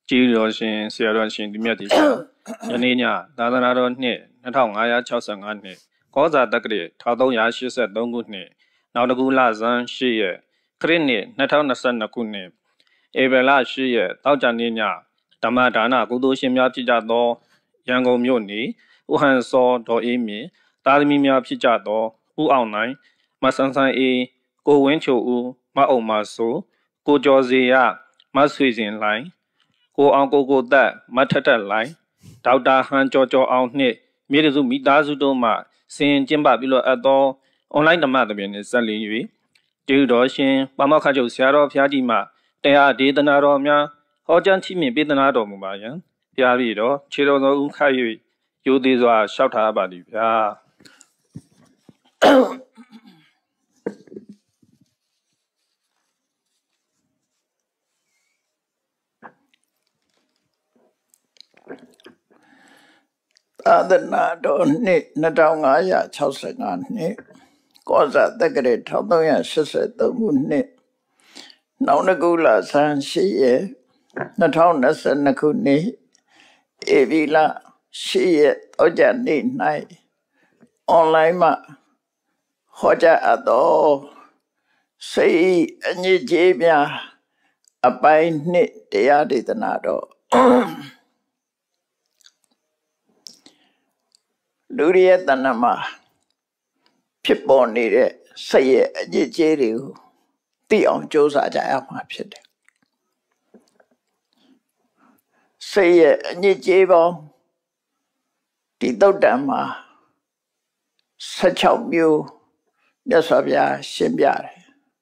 Chỉ rồi xin xe rồi xin đi miệt đi sao? Cho nên nha, ta đã nói rồi nè, nó thằng ai á cháu sang anh nè, có ra đặc biệt, thao đâu ya xí sẽ đông gut nè, nào đó cũng là dân xí ye, cái nè, nó thằng nó sinh nó cũng nè, em về là xí ye, tao chẳng nè nha, ta mà đã na cũng đối xem nhà phi cha đó, yang go miêu nè, u han so đó em mi, ta mi nhà phi cha đó, u ao này, mà sang sang cô quên chỗ u, mà ông mà số, cô cho gì à, mà suy diễn lại. Cô ông cô ta mà thật lại đào ta hàng cho ông nè miễn là dùng mít đá giúp đâu mà xin chém bạc bị ở đó online làm mà bên này sẽ liên hệ từ đó xin bà má khai châu xe đó phía đi mà để để tên nào đó nha họ chẳng chỉ miễn biết tên nào đó mà vậy phía đi đó chỉ đó nó cũng khai yêu đi rồi sao thà bà đi phía Adana do ni natangaya chausangan ni kosa takare thautoya sise tomun ni naunagula san shiye natau ni evila shiye oja ni nai online ma hoja ado sei anyi jebya apai ni teyadi tanadoလူတွေရဲ့တဏ္ဍာမှာဖြစ်ပေါ်နေတဲ့စိတ်ရဲ့အညစ်အကြေးတွေကိုသိအောင်ကြိုးစားကြရမှာဖြစ်တယ်။စိတ်ရဲ့အညစ်အကြေးပေါင်းဒီသုတ်တံမှာ16မျိုးမြတ်စွာဘုရားရှင်းပြတယ်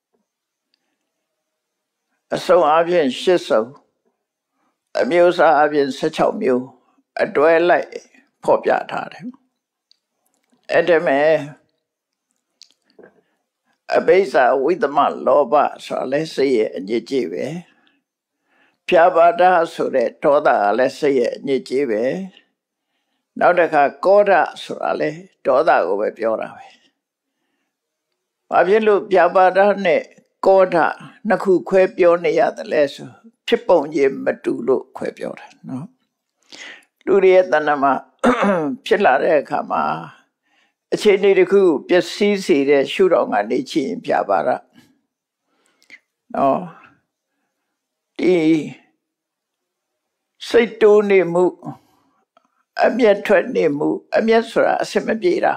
။အစုံအပြင်8စုံအမျိုးအစားအပြင်16မျိုးအတွဲလိုက်ဖော်ပြထားတယ်။အဲ့ဒါမဲ့အဘိဇာဝိသမလောဘဆိုတာလည်းစိတ်ရဲ့အညစ်အကြေးပဲဖြာပါဒဆိုတဲ့ဒေါသကလည်းစိတ်ရဲ့အညစ်အကြေးပဲနောက်တစ်ခါကောဓဆိုတာလည်းဒေါသကိုပဲပြောတာပဲဘာဖြစ်လို့ဖြာပါဒနဲ့ကောဓနှစ်ခုခွဲပြောနေရတယ်လဲဆိုဖြစ်ပုံချင်းမတူလို့ခွဲပြောတာနော်လူတွေရဲ့တဏ္ဍာမှာဖြစ်လာတဲ့အခါမှာအခြေအနေတစ်ခုပျက်စီးစေတဲ့ရှုထောင့်ကနေကြည့်ရင်ပြပါရနော်ဒီစိတ်တိုးနေမှုအမျက်ထွက်နေမှုအမျက်ဆိုတာအစမပြေတာ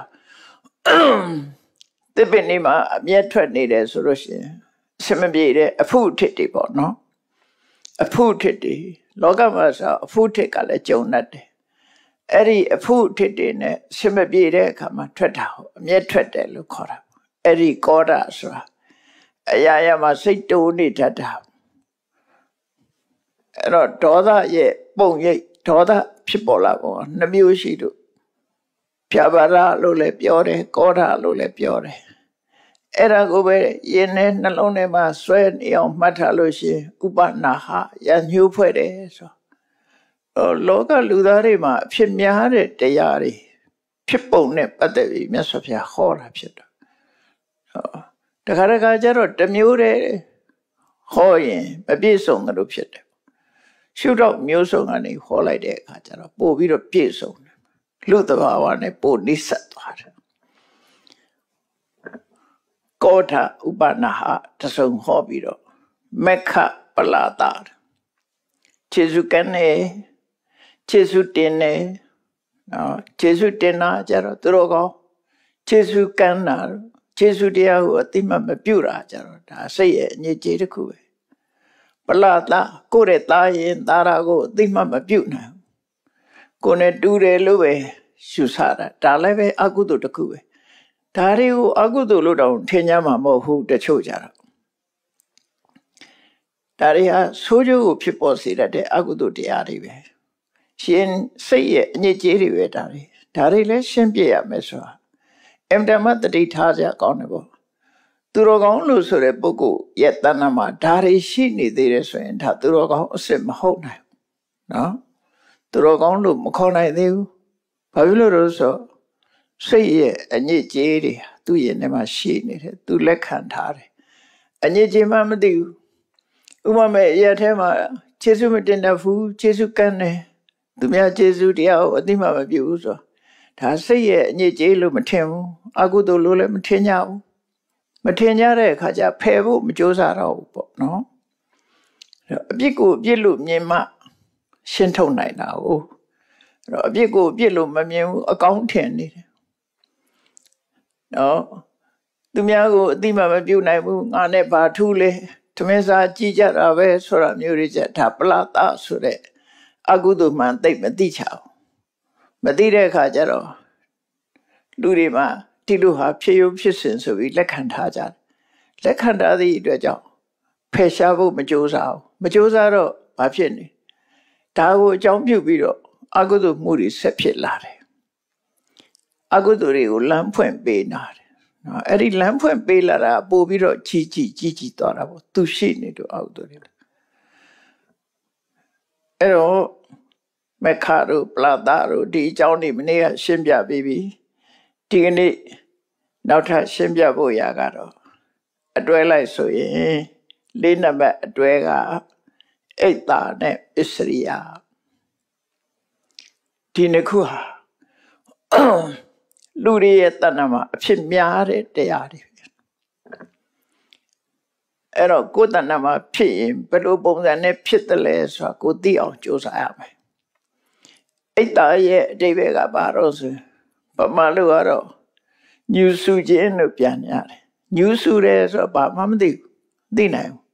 ဒီပင်နေမှာအမျက်ထွက်နေတယ်ဆိုလို့ရှိရင်အစမပြေတဲ့အဖုထစ်တွေပေါ့နော်အဖုထစ်တွေလောကမှာဆိုအဖုထစ်ကလည်းကြုံတတ်တယ်အဲ့ဒီအဖုထစ်တွေနဲ့ဆင်မပြေတဲ့အခါမှာထွက်တာဟုတ်အမျက်ထွက်တယ်လို့ခေါ်တာအဲ့ဒီကောဓဆိုတာအရာရာမှာစိတ်တိုးနေတတ်တာအဲ့တော့ဒေါသရဲ့ပုံရိပ်ဒေါသဖြစ်ပေါ်လာပုံနှမျိုးရှိလို့ဖြာပါဒလို့လည်းပြောတယ်ကောဓလို့လည်းပြောတယ်အဲ့ဒါကိုပဲယင်းနဲ့နှလုံးထဲမှာဆွဲနေအောင်မှတ်ထားလို့ရှိရင်ဥပနာဟရညှိုးဖွဲ့တယ်ဆိုလောကလူသားတွေမှာအဖြစ်များတဲ့တရားတွေဖြစ်ပုံနဲ့ပတ်သက်ပြီးမြတ်စွာဘုရားဟောတာဖြစ်တာတခါတခါကျတော့တစ်မျိုးတည်းဟောရင်မပြည့်စုံတယ်လို့ဖြစ်တယ်ရှုတော့မျိုးစုံကနေဟောလိုက်တဲ့အခါကျတော့ပို့ပြီးတော့ပြည့်စုံတယ်လူသဘာဝနဲ့ပို့နိစ္စသွားတယ်ကောဋဥပနာဟတဆုံဟောပြီးတော့မက္ခပလာတာခြေစုကနေခြေစုတင်နေနော်ခြေစုတင်တာကြတော့သူတို့ကောခြေစုကန်းတာခြေစုတရားကိုအတိမမပြုတာကြတော့ဒါစိတ်ရဲ့အညစ်အကြေးတစ်ခုပဲပလာတာကိုယ့်ရဲ့သားရင်သားရာကိုအတိမမပြုနိုင်ကိုယ်နဲ့တူတယ်လို့ပဲရှုဆတာဒါလည်းပဲအကုသိုလ်တစ်ခုပဲဒါတွေကိုအကုသိုလ်လို့တောင်ထင်ကြမှာမဟုတ်ဘူးတချို့ကြတော့ဒါတွေဟာဆိုးကျိုးကိုဖြစ်ပေါ်စေတဲ့အကုသိုလ်တရားတွေပဲရှင်စိတ်ရဲ့အညစ်အကြေးတွေပဲဒါတွေလည်းရှင်းပြရမယ်ဆိုတာအင်တမတတိထားကြကောင်းတယ်ပေါ့သူတော်ကောင်းလို့ဆိုတဲ့ပုဂ္ဂိုလ်ရဲ့တဏ္ဍာမှာဒါတွေရှိနေသေးတယ်ဆိုရင်ဒါသူတော်ကောင်းအစ်စ်မဟုတ်နိုင်ဘူးနော်သူတော်ကောင်းလို့မခေါ်နိုင်သေးဘူးဘာဖြစ်လို့လဲဆိုစိတ်ရဲ့အညစ်အကြေးတွေသူ့ရဲ့ထဲမှာရှိနေတယ်သူလက်ခံထားတယ်အညစ်အကြေးမှမသိဘူးဥပမာမဲ့ရက်ထဲမှာကျေးဇူးမတင်တတ်ဘူးကျေးဇူးကမ်းတယ်သူများကျေးဇူးတရားကိုအသိမှမပြုဘူးဆိုဒါစိတ်ရဲ့အညစ်အကြေးလို့မထင်ဘူးအကုသိုလ်လို့လည်းမထင်ကြဘူးမထင်ကြတဲ့အခါကျဖယ်ဖို့မကြိုးစားတော့ဘူးပေါ့နော်အပြစ်ကိုအပြစ်လို့မြင်မှရှင်းထုတ်နိုင်တာကိုအဲ့တော့အပြစ်ကိုအပြစ်လို့မမြင်ဘူးအကောင်းထင်နေတယ်နော်သူများကိုအသိမှမပြုနိုင်ဘူးငါနဲ့ဘာထူးလဲသမင်းစားကြည့်ကြတာပဲဆိုတာမျိုးတွေချက်ဒါပလတာဆိုတဲ့အကုသိုလ်မှန်သိမသိချဘူးမသိတဲ့အခါကျတော့လူတွေမှာဒီလိုဟာဖြစ်ရုံဖြစ်စဉ်ဆိုပြီးလက်ခံထားကြတယ်လက်ခံထားသည့်အတွက်ကြောင့်ဖယ်ရှားဖို့မကြိုးစားဘူးမကြိုးစားတော့ဘာဖြစ်နေဒါကိုအကြောင်းပြုပြီးတော့အကုသိုလ်မှုတွေဆက်ဖြစ်လာတယ်အကုသိုလ်တွေကိုလမ်းဖွင့်ပေးနာတယ်နော်အဲ့ဒီလမ်းဖွင့်ပေးလာတာပို့ပြီးတော့ကြီးသွားတာပေါ့သူရှိနေတော့အကုသိုလ်တွေအဲ့တော့မခါတို့ပလာတာတို့ဒီအကြောင်းတွေမနေ့ကရှင်းပြပြီးပြီဒီကနေ့နောက်ထပ်ရှင်းပြဖို့ရာကတော့အတွဲလိုက်ဆိုရင်၄နံပါတ်အတွဲကအိတ်တာနဲ့ပစ္စရိယဒီနှစ်ခုဟာလူတွေရဲ့တဏ္ဍာမှာအဖြစ်များတဲ့တရားတွေအဲ့တော့ကိုယ်တဏ္ဍာမှာဖြစ်ရင်ဘယ်လိုပုံစံနဲ့ဖြစ်တယ်လဲဆိုတာကိုသိအောင်ကြိုးစားရမယ်အိတ်တာရဲ့အဓိပ္ပာယ်ကဘာလို့ဆိုပမာလို့ကတော့ညူစုခြင်းလို့ပြန်ရတယ်ညူစုတယ်ဆိုတော့ဘာမှမသိဘူးသိနိုင်ဘူး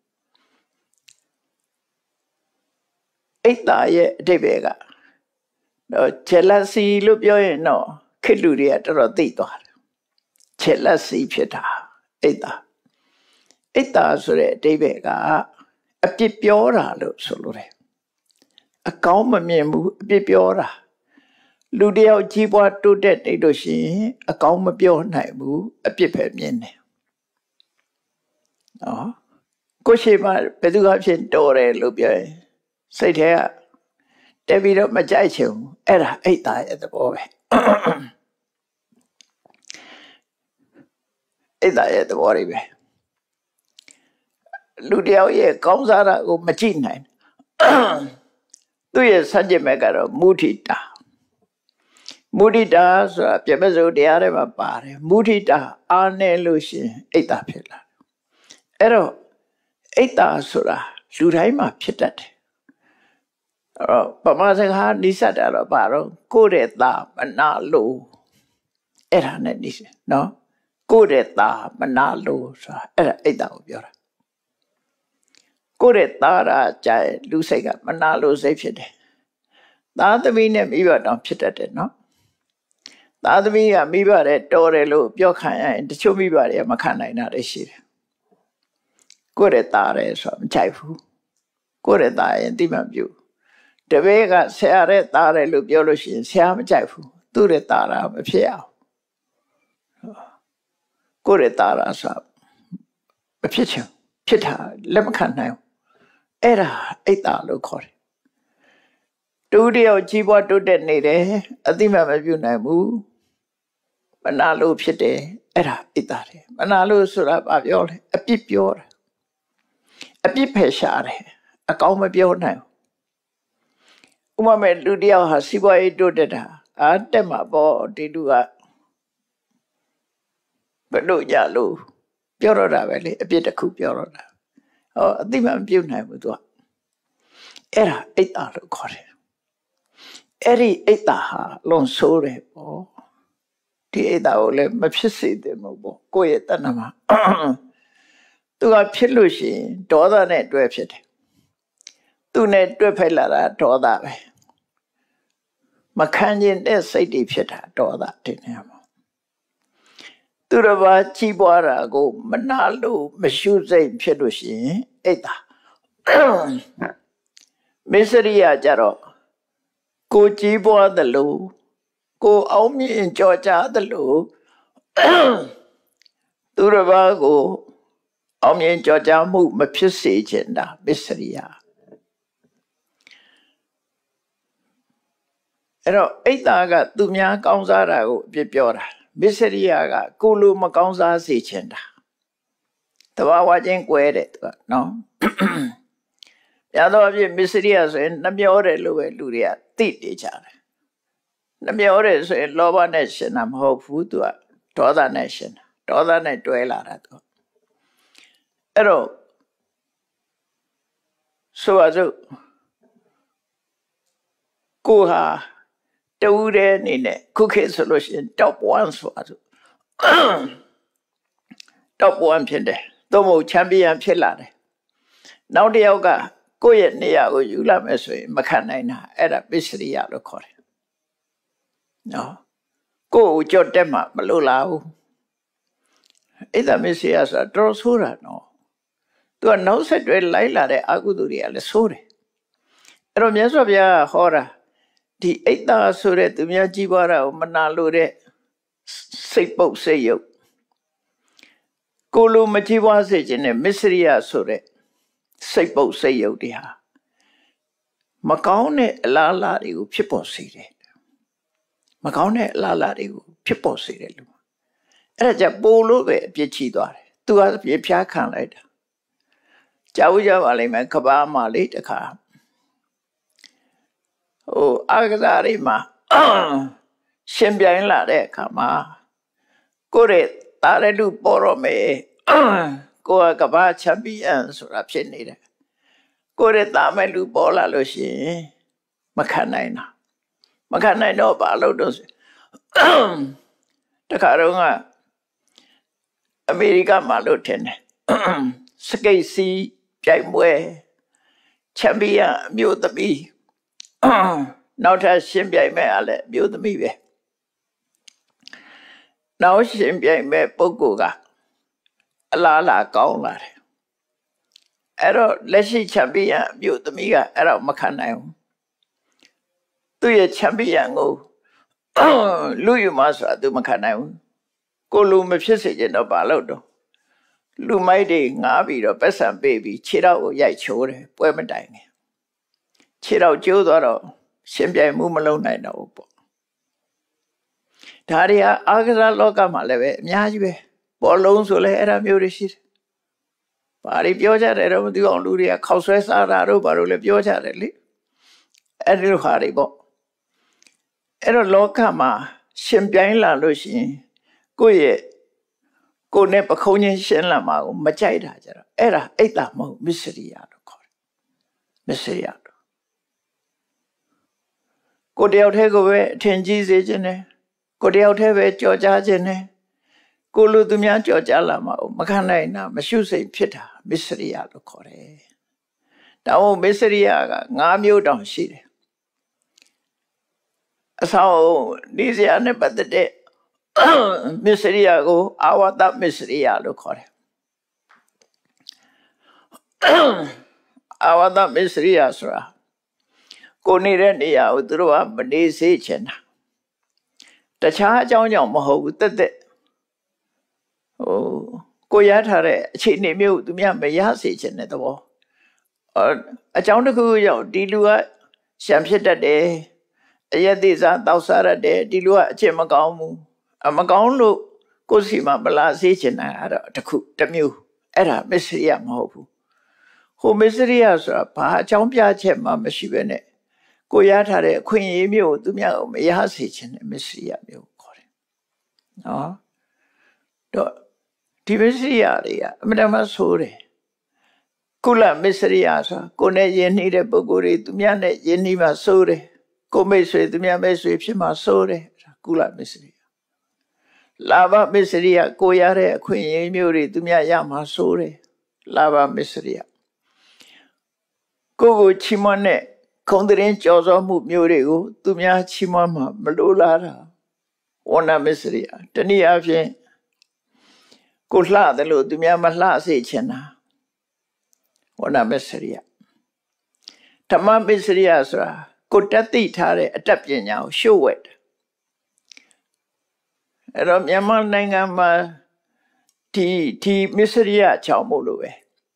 အိတ်တာရဲ့အဓိပ္ပာယ်ကတော့ jealousy လို့ပြောရင်တော့ခေတ်လူတွေကတော်တော်သိသွားတယ် jealousy ဖြစ်တာအိတ်တာဆိုတဲ့အဓိပ္ပာယ်ကအပြစ်ပြောတာလို့ဆိုလိုတယ်အကောင်းမမြင်ဘူးအပြစ်ပြောတာလူတယောက်ကြီးပွားတိုးတက်နေလို့ရှိရင်အကောင်းမပြောနိုင်ဘူးအပြစ်ပဲမြင်တယ်နော်ကိုရှိမှဘယ်သူကဖြစ်တော်တယ်လို့ပြောရင်စိတ်ထဲကတက်ပြီးတော့မကြိုက်ချင်ဘူးအဲ့ဒါအိတ်တာရဲ့သဘောပဲအိတ်တာရဲ့သဘောတွေပဲလူတယောက်ရဲ့ကောင်းစားတာကိုမကြည့်နိုင်သူ့ရဲ့စัจ မဲ့ကတော့မုဒိတာဆိုတာပြမစိုးတရားတွေမှာပါတယ်မုဒိတာအားနေလို့ရှင်အိတ်တာဖြစ်လာအဲ့တော့အိတ်တာဆိုတာလူတိုင်းမှာဖြစ်တတ်တယ်အဲ့တော့ပမာစကားနိစ္စတာတော့ဘာတော့ကိုယ့်ရဲ့သားမနာလို့အဲ့ဒါနဲ့နိစ္စနော်ကိုယ့်ရဲ့သားမနာလို့ဆိုတာအဲ့ဒါအိတ်တာကိုပြောတာကိုယ့်ရဲ့သားရာကြိုင်လူစိတ်ကမနာလို့စိတ်ဖြစ်တယ်သားသမီးနဲ့မိဘတောင်ဖြစ်တတ်တယ်နော်သားသမီးကမိဘတဲ့တော်တယ်လို့ပြောခံရရင်တချို့မိဘတွေကမခံနိုင်တာလည်းရှိတယ်ကိုယ့်ရဲ့သားရဲဆိုတာမကြိုက်ဘူးကိုယ့်ရဲ့သားရင်တိမှန်ပြုတပည့်ကဆရာရဲ့သားရဲလို့ပြောလို့ရှိရင်ဆရာမကြိုက်ဘူးသူ့ရဲ့သားရာမဖြစ်အောင်ကိုယ့်ရဲ့သားရာဆိုတာမဖြစ်ချင်ဖြစ်တာလက်မခံနိုင်ဘူးအဲ့ဒါအိတ်တာလို့ခေါ်တယ်တူတယောက်ကြီးပွားတိုးတက်နေတယ်အတိမမပြုနိုင်ဘူးမနာလို့ဖြစ်တယ်အဲ့ဒါအိတ်တာတယ်မနာလို့ဆိုတာဘာပြောလဲအပြစ်ပြောတာအပြစ်ဖယ်ရှားတယ်အကောင်းမပြောနိုင်ဘူးဥပမာလူတယောက်ဟာစီးပွားရေးတိုးတက်တာတက်မှာပေါ့ဒီလူကဘယ်လိုကြလို့ပြောတော့တာပဲလေအပြစ်တစ်ခုပြောတော့တာအတိမမပြုနိုင်ဘူးသူကအဲ့ဒါအိတ်တာလို့ခေါ်တယ်အဲ့ဒီအိတ်တာဟာလွန်ဆိုးတယ်ပေါ့ဒီအိတ်တာကိုလည်းမဖြစ်စေသင့်ဘူးပေါ့ကိုယ့်ရဲ့တဏ္ဍာမှာသူကဖြစ်လို့ရှိရင်ဒေါသနဲ့တွဲဖြစ်တယ်သူနဲ့တွဲဖက်လာတာဒေါသပဲမခံကျင်တဲ့စိတ်တွေဖြစ်တာဒေါသတင်နေမှာသူတစ်ပါးကြီးပွားတာကိုမနာလို့မရှုစိတ်ဖြစ်လို့ရှိရင်အိတ်တာမစ္စရိယကြတော့ကိုကြီးပွားတယ်လို့ကိုအောင်မြင်ကြော်ကြားတယ်လို့သူတစ်ပါးကိုအောင်မြင်ကြော်ကြားမှုမဖြစ်စေချင်တာမစ္စရိယအဲ့တော့အိတ်တာကသူများကောင်းစားတာကိုအပြစ်ပြောတာမစ္စရိယကကိုလိုမကောင်းစားစေချင်တာတဘာဝချင်းကွဲတယ်သူကနော်မရသောအဖြစ်မစ္စရိယဆိုရင်နှမျောတယ်လို့ပဲလူတွေကသိနေကြတယ်နှမျောတယ်ဆိုရင်လောဘနဲ့ရှင်တာမဟုတ်ဘူးသူကဒေါသနဲ့ရှင်တာဒေါသနဲ့တွဲလာတာသူအဲ့တော့ဆိုပါစို့ကိုဟာတူတဲ့အနေနဲ့ခုခေတ်ဆိုလို့ရှိရင် top 1ဆိုပါစို့ top 1ဖြစ်တယ်သို့မဟုတ်ချန်ပီယံဖြစ်လာတယ်နောက်တစ်ယောက်ကကိုယ့်ရဲ့နေရာကိုယူလာမယ်ဆိုရင်မခံနိုင်တာအဲ့ဒါပစ္စရိယလို့ခေါ်တယ်နော်ကိုယ့်ကိုကြော့တက်မှမလို့လားဘူးအဲ့ဒါပစ္စရိယဆိုတာတော်ဆိုးတာနော်သူကနောက်ဆက်တွဲလိုက်လာတဲ့အကုသိုလ်တွေကလည်းဆိုးတယ်အဲ့တော့မြတ်စွာဘုရားဟောတာဒီအိတ်သားဆိုတဲ့သူများကြီးပွားတာကိုမနာလို့တဲ့စိတ်ပုတ်စိတ်ယုတ်ကိုလိုမကြီးပွားစေခြင်းနဲ့မစ္စရိယဆိုတဲ့စိတ်ပုတ်စိတ်ယုတ်တွေဟာမကောင်းတဲ့အလားအလာတွေကိုဖြစ်ပေါ်စေတယ်မကောင်းတဲ့အလားအလာတွေကိုဖြစ်ပေါ်စေတယ်လို့အဲ့ဒါကြပိုလို့ပဲအပြစ်ချီသွားတယ်သူကပြပြခံလိုက်တာကြောက်ကြပါလိမ့်မယ်ကဘာမှာလေးတခါအာကစားရိမှာရှင်ပြိုင်လာတဲ့အခါမှာကိုရဲ့တာရလူပေါ်တော့မယ်ကိုကကဘာချန်ပီယံဆိုတာဖြစ်နေတယ်ကိုရဲ့တာမဲ့လူပေါ်လာလို့ရှိရင်မခံနိုင်တာမခံနိုင်တော့ဘာလို့တော့တခါတော့ကအမေရိကမှာလို့ထင်တယ်စကိတ်စီပြိုင်ပွဲချန်ပီယံမျိုးသမီးနောက်ထပ်ရှင်ပြိုင်မဲ့အားလည်းမျိုးသမီးပဲနောက်ရှင်ပြိုင်မဲ့ပုဂ္ဂိုလ်ကအလားအလာကောင်းလာတယ်အဲ့တော့လက်ရှိချန်ပီယံမျိုးသမီးကအဲ့တော့မခံနိုင်ဘူးသူရဲ့ချန်ပီယံကိုလူယူမဆိုတာသူမခံနိုင်ဘူးကိုလူမဖြစ်စေချင်တော့ဘာလို့တော့လူမိုက်တွေငားပြီးတော့ပတ်စံပေးပြီးခြေထောက်ကိုရိုက်ချိုးတယ်ပွဲမတိုင်ခင်ခြေထောက်ကျိုးသွားတော့ရှင်ပြိုင်မှုမလုပ်နိုင်တော့ဘူးပေါ့ဒါတွေကအာကစားလောကမှာလည်းပဲအများကြီးပဲဘောလုံးဆိုလည်းအဲ့ဒါမျိုးတွေရှိတယ်ဘာတွေပြောကြတယ်တော့မသိအောင်လူတွေကခောက်ဆွဲစားတာတို့ဘာလို့လဲပြောကြတယ်လေအဲ့ဒီလိုဟာတွေပေါ့အဲ့တော့လောကမှာရှင်ပြိုင်လာလို့ရှိရင်ကိုယ့်နဲ့ပခုံးချင်းရှင်းလာမှာကိုမကြိုက်တာကြတော့အဲ့ဒါအိတ်တာမဟုတ်မစ္စရိယလို့ခေါ်တယ်မစ္စရိယကိုတယောက်တည်းကိုပဲအထင်ကြီးစေခြင်းနဲ့ကိုတယောက်တည်းပဲကြော်ကြားခြင်းနဲ့ကိုလူသူများကြော်ကြားလာမှာမခံနိုင်တာမရှုစိတ်ဖြစ်တာမစ္စရိယလို့ခေါ်တယ်။ဒါမို့မစ္စရိယက၅မျိုးတောင်ရှိတယ်။အဆောင်ဒီစရာနဲ့ပတ်သက်တဲ့မစ္စရိယကိုအာဝတ္တမစ္စရိယလို့ခေါ်တယ်။အာဝတ္တမစ္စရိယဆိုတာကိုနေတဲ့နေရာကိုသူတို့ကမနေစေချင်တာတခြားအကြောင်းကြောင့်မဟုတ်ဘူးတက်ကိုရထားတဲ့အခြေအနေမျိုးသူများမရစေချင်တဲ့သဘောအကြောင်းတစ်ခုကြောင့်ဒီလူကရှံဖြစ်တတ်တယ်အယက်သေးစားတောက်စားရတဲ့ဒီလူကအချက်မကောင်းဘူးမကောင်းလို့ကိုယ်စီမှာမလာစေချင်တာအဲ့တော့တစ်မျိုးအဲ့ဒါမစ္စရိယမဟုတ်ဘူးဟိုမစ္စရိယဆိုတာဘာအကြောင်းပြချက်မှမရှိဘဲနဲ့ကိုရထားတဲ့အခွင့်အရေးမျိုးသူများကိုမရစေချင်တဲ့မစ္စရိယမျိုးခေါ်တယ်နော်တော့ဒီမစ္စရိယတွေကအမှန်တမ်းဆိုးတယ်ကုလမစ္စရိယဆိုတာကိုနဲ့ယဉ်နှီးတဲ့ပုဂ္ဂိုလ်တွေသူများနဲ့ယဉ်နှီးမှဆိုးတယ်ကိုမိတ်ဆွေသူများမိတ်ဆွေဖြစ်မှဆိုးတယ်ကုလမစ္စရိယလာဘမစ္စရိယကိုရတဲ့အခွင့်အရေးမျိုးတွေသူများရမှဆိုးတယ်လာဘမစ္စရိယကိုချီးမွမ်းတဲ့ခုံတရင်ကြော်စောမှုမျိုးတွေကိုသူများချီးမွမ်းမှမလိုလားတာဝဏမစ္စရိယတနည်းအားဖြင့်ကိုလှတယ်လို့သူများမလှစေချင်တာဝဏမစ္စရိယဓမ္မမစ္စရိယဆိုတာကိုတတ်သိထားတဲ့အတတ်ပညာကိုရှုဝဲတယ်အဲ့တော့မြန်မာနိုင်ငံမှာဒီမစ္စရိယချောင်းမို့လို့ပဲ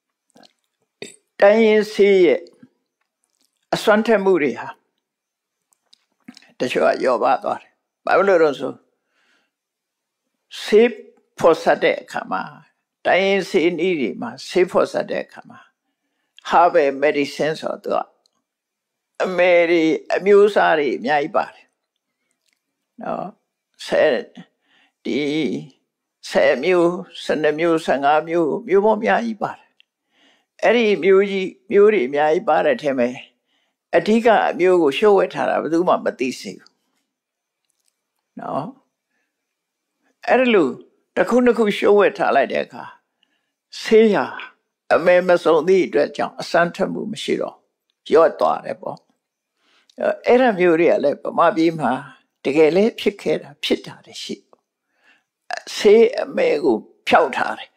တိုင်းရင်းစေးရဲ့အစွမ်းထက်မှုတွေဟာတချို့ကယောပါသွားတယ်ဘာလို့လဲဆိုဆေးဖော်ဆက်တဲ့အခါမှာတိုင်းရင်းစေးနည်းတွေမှာဆေးဖော်ဆက်တဲ့အခါမှာ herbal medicine ဆိုတော့အမေတွေအမျိုးအစားတွေအများကြီးပါတယ်နော်ဒီ10မျိုး12မျိုး15မျိုးမျိုးပေါင်းအများကြီးပါတယ်အဲ့ဒီမျိုးတွေအများကြီးပါတဲ့ထဲမှာအဓိကအမျိုးကိုရှုပ်ဝဲထားတာဘယ်သူမှမသိစေဘူးနော်အဲ့လိုတစ်ခုတစ်ခုရှုပ်ဝဲထားလိုက်တဲ့အခါဆေးရအမေမစုံသည့်အတွက်ကြောင့်အစမ်းထမှုမရှိတော့ရော့သွားတယ်ပေါ့အဲ့ဒါမျိုးတွေကလည်းဗမာပြည်မှာတကယ်လည်းဖြစ်ခဲ့တာဖြစ်တာတည်းရှိဆေးအမေကိုဖျောက်ထားတယ်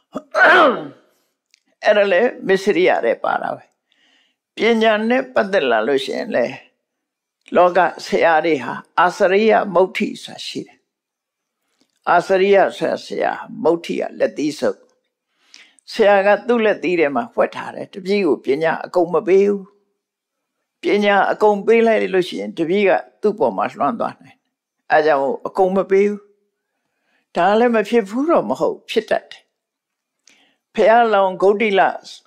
အဲ့ဒါလည်းမစ္စရိယတဲ့ပါတာပဲပညာနဲ့ပတ်သက်လာလို့ရှိရင်လေလောကဆရာတွေဟာအာစရိယမုဋ္ဌိဆိုတာရှိတယ်အာစရိယဆရာမုဋ္ဌိကလက်သီးဆုပ်ဆရာကသူ့လက်သီးထဲမှာဖွက်ထားတယ်တပည့်ကိုပညာအကုန်မပေးဘူးပညာအကုန်ပေးလိုက်လို့ရှိရင်တပည့်ကသူ့ပေါ်မှာလွှမ်းသွားနိုင်အဲကြောင့်အကုန်မပေးဘူးဒါလည်းမဖြစ်ဘူးတော့မဟုတ်ဖြစ်တတ်တယ်ဖះလောင်ဂௌတိလ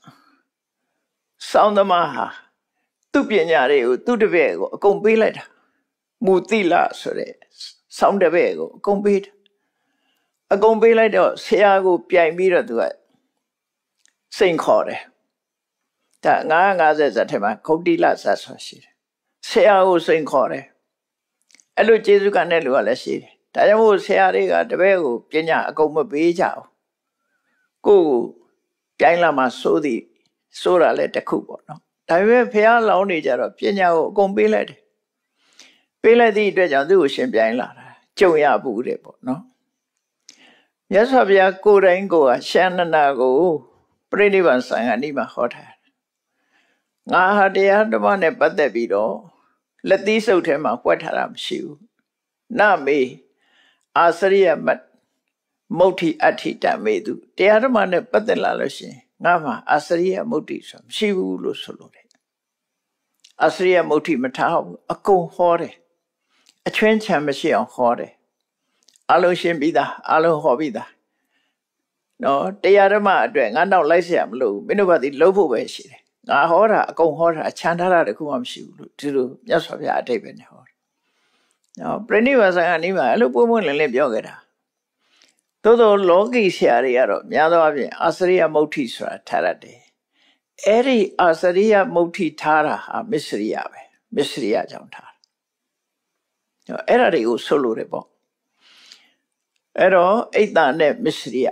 စောင်းသမားဟာသူ့ပညာတွေကိုသူ့တပည့်ကိုအကုန်ပေးလိုက်တာမူတိလဆိုတဲ့စောင်းတပည့်ကိုအကုန်ပေးတာအကုန်ပေးလိုက်တော့ဆရာကိုပြိုင်ပြီးတော့သူကစိန်ခေါ်တယ်ဒါ950ဇတ်ထဲမှာဂௌတိလဇတ်ဆိုရှိတယ်ဆရာကိုစိန်ခေါ်တယ်အဲ့လိုကျေးဇူးကနဲ့လူကလည်းရှိတယ်ဒါကြောင့်မို့ဆရာတွေကတပည့်ကိုပညာအကုန်မပေးကြဘူးကိုယ်ပြိုင်လာမှဆိုတာလည်းတစ်ခုပေါ့နော်ဒါပေမဲ့ဖះလောင်းနေကြတော့ပညာကိုအကုန်ပေးလိုက်တယ်ပေးလိုက်သည့်အတွက်ကြောင့်သူ့ကိုရှင်ပြိုင်လာတာကြုံရဘူးတဲ့ပေါ့နော်မြတ်စွာဘုရားကိုယ်တိုင်ကိုယ်ကရှန္ဒနာကိုပြိဋိဘံဆံဃာနိမှာဟောထားတယ်ငါဟာတရားဓမ္မနဲ့ပတ်သက်ပြီးတော့လက်သီးစုပ်ထဲမှာဖွက်ထားတာမရှိဘူးနမေအာစရိယမတ်မုဋ္ဌိအဋ္ဌိတမေတုတရားဓမ္မနဲ့ပတ်သက်လာလို့ရှိရင်ငါမှာအာစရိယမုဋ္ဌိဆိုတာမရှိဘူးလို့ဆိုလို့တယ်အာစရိယမုဋ္ဌိမထားဘူးအကုန်ဟောတယ်အချွင်းချံမရှိအောင်ဟောတယ်အလုံးရှင်းပြီးသားအလုံးဟောပြီးသားနော်တရားဓမ္မအတွက်ငါနောက်လိုက်เสียမလို့မင်းတို့ဘာဒီလုံးဖို့ပဲရှိတယ်ငါဟောတာအကုန်ဟောတာခြံထားတာတခုမှမရှိဘူးလို့ဒီလိုမြတ်စွာဘုရားအတိတ်ပဲနဲ့ဟောတယ်နော်ပြိဋိဘံဆံဃာနိမှာအဲ့လိုပုံမှန်လင်းလင်းပြောခဲ့တာသို့သောလောကီဆရာတွေကတော့များသောအားဖြင့်အာစရိယမုဋ္ဌိဆိုတာထားရတယ်အဲ့ဒီအာစရိယမုဋ္ဌိထားတာဟာမစ္စရိယပဲမစ္စရိယကြောင့်ထားတာအဲ့ဒါတွေကိုဆိုလို့တယ်ပေါ့အဲ့တော့အိတ်တနဲ့မစ္စရိယ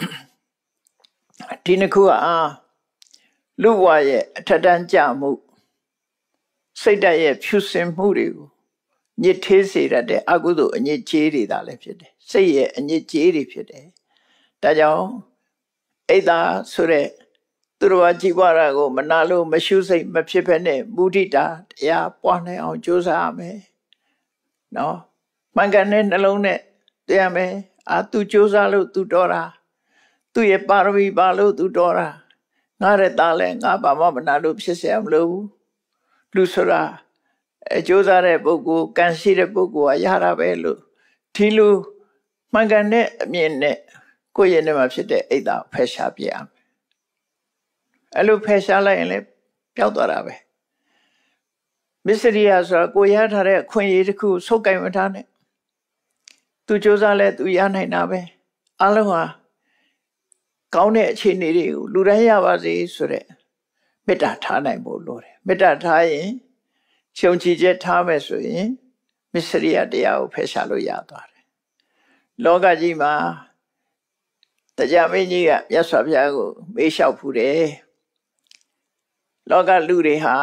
ဒီနှစ်ခုကလူဘဝရဲ့အထက်တန်းကြမှုစိတ်ဓာတ်ရဲ့ဖြူစင်မှုတွေကိုညစ်ထေးစေတတ်တဲ့အကုသိုလ်အညစ်အကြေးတွေဒါလည်းဖြစ်တယ်စိတ်ရဲ့အညစ်အကြေးတွေဖြစ်တယ်ဒါကြောင့်အိတ်သာဆိုတဲ့သူတော်ဘာကြည်ပွားတာကိုမနာလို့မရှုစိတ်မဖြစ်ဖက်နဲ့မုဒိတာတရားပွားနိုင်အောင်ကြိုးစားရမယ်နော်မှန်ကန်တဲ့နှလုံးနဲ့တရားမယ်သူကြိုးစားလို့သူတော်တာသူရဲ့ပါရမီပါလို့သူတော်တာငါရဲ့သားလဲငါဘာမှမနာလို့ဖြစ်เสียမလို့ဘူးလူဆိုတာကြိုးစားတဲ့ပုဂ္ဂိုလ်ကံရှိတဲ့ပုဂ္ဂိုလ်ကရတာပဲလို့ဒီလိုမှန်ကန်တဲ့အမြင်နဲ့ကိုယ့်ရဲ့နေမှာဖြစ်တဲ့အိတ်သာဖယ်ရှားပြရမယ်အဲ့လိုဖယ်ရှားလိုက်ရင်လည်းပျောက်သွားတာပဲမစ္စရိယဆိုတာကိုရထားတဲ့အခွင့်အရေးတစ်ခုဆုပ်ကိုင်မထားနဲ့သူကြိုးစားလဲသူရနိုင်တာပဲအလုံးဟာကောင်းတဲ့အခြေအနေတွေကိုလူတိုင်းရပါစေဆိုတဲ့မေတ္တာထားနိုင်ဖို့လိုတယ်မေတ္တာထားရင်ရှုံချချက်ထားမယ်ဆိုရင်မစ္စရိယတရားကိုဖယ်ရှားလို့ရသွားတယ်လောကကြီးမှာတရားမင်းကြီးကမြတ်စွာဘုရားကိုမေးလျှောက်ဖူးတယ်လောကလူတွေဟာ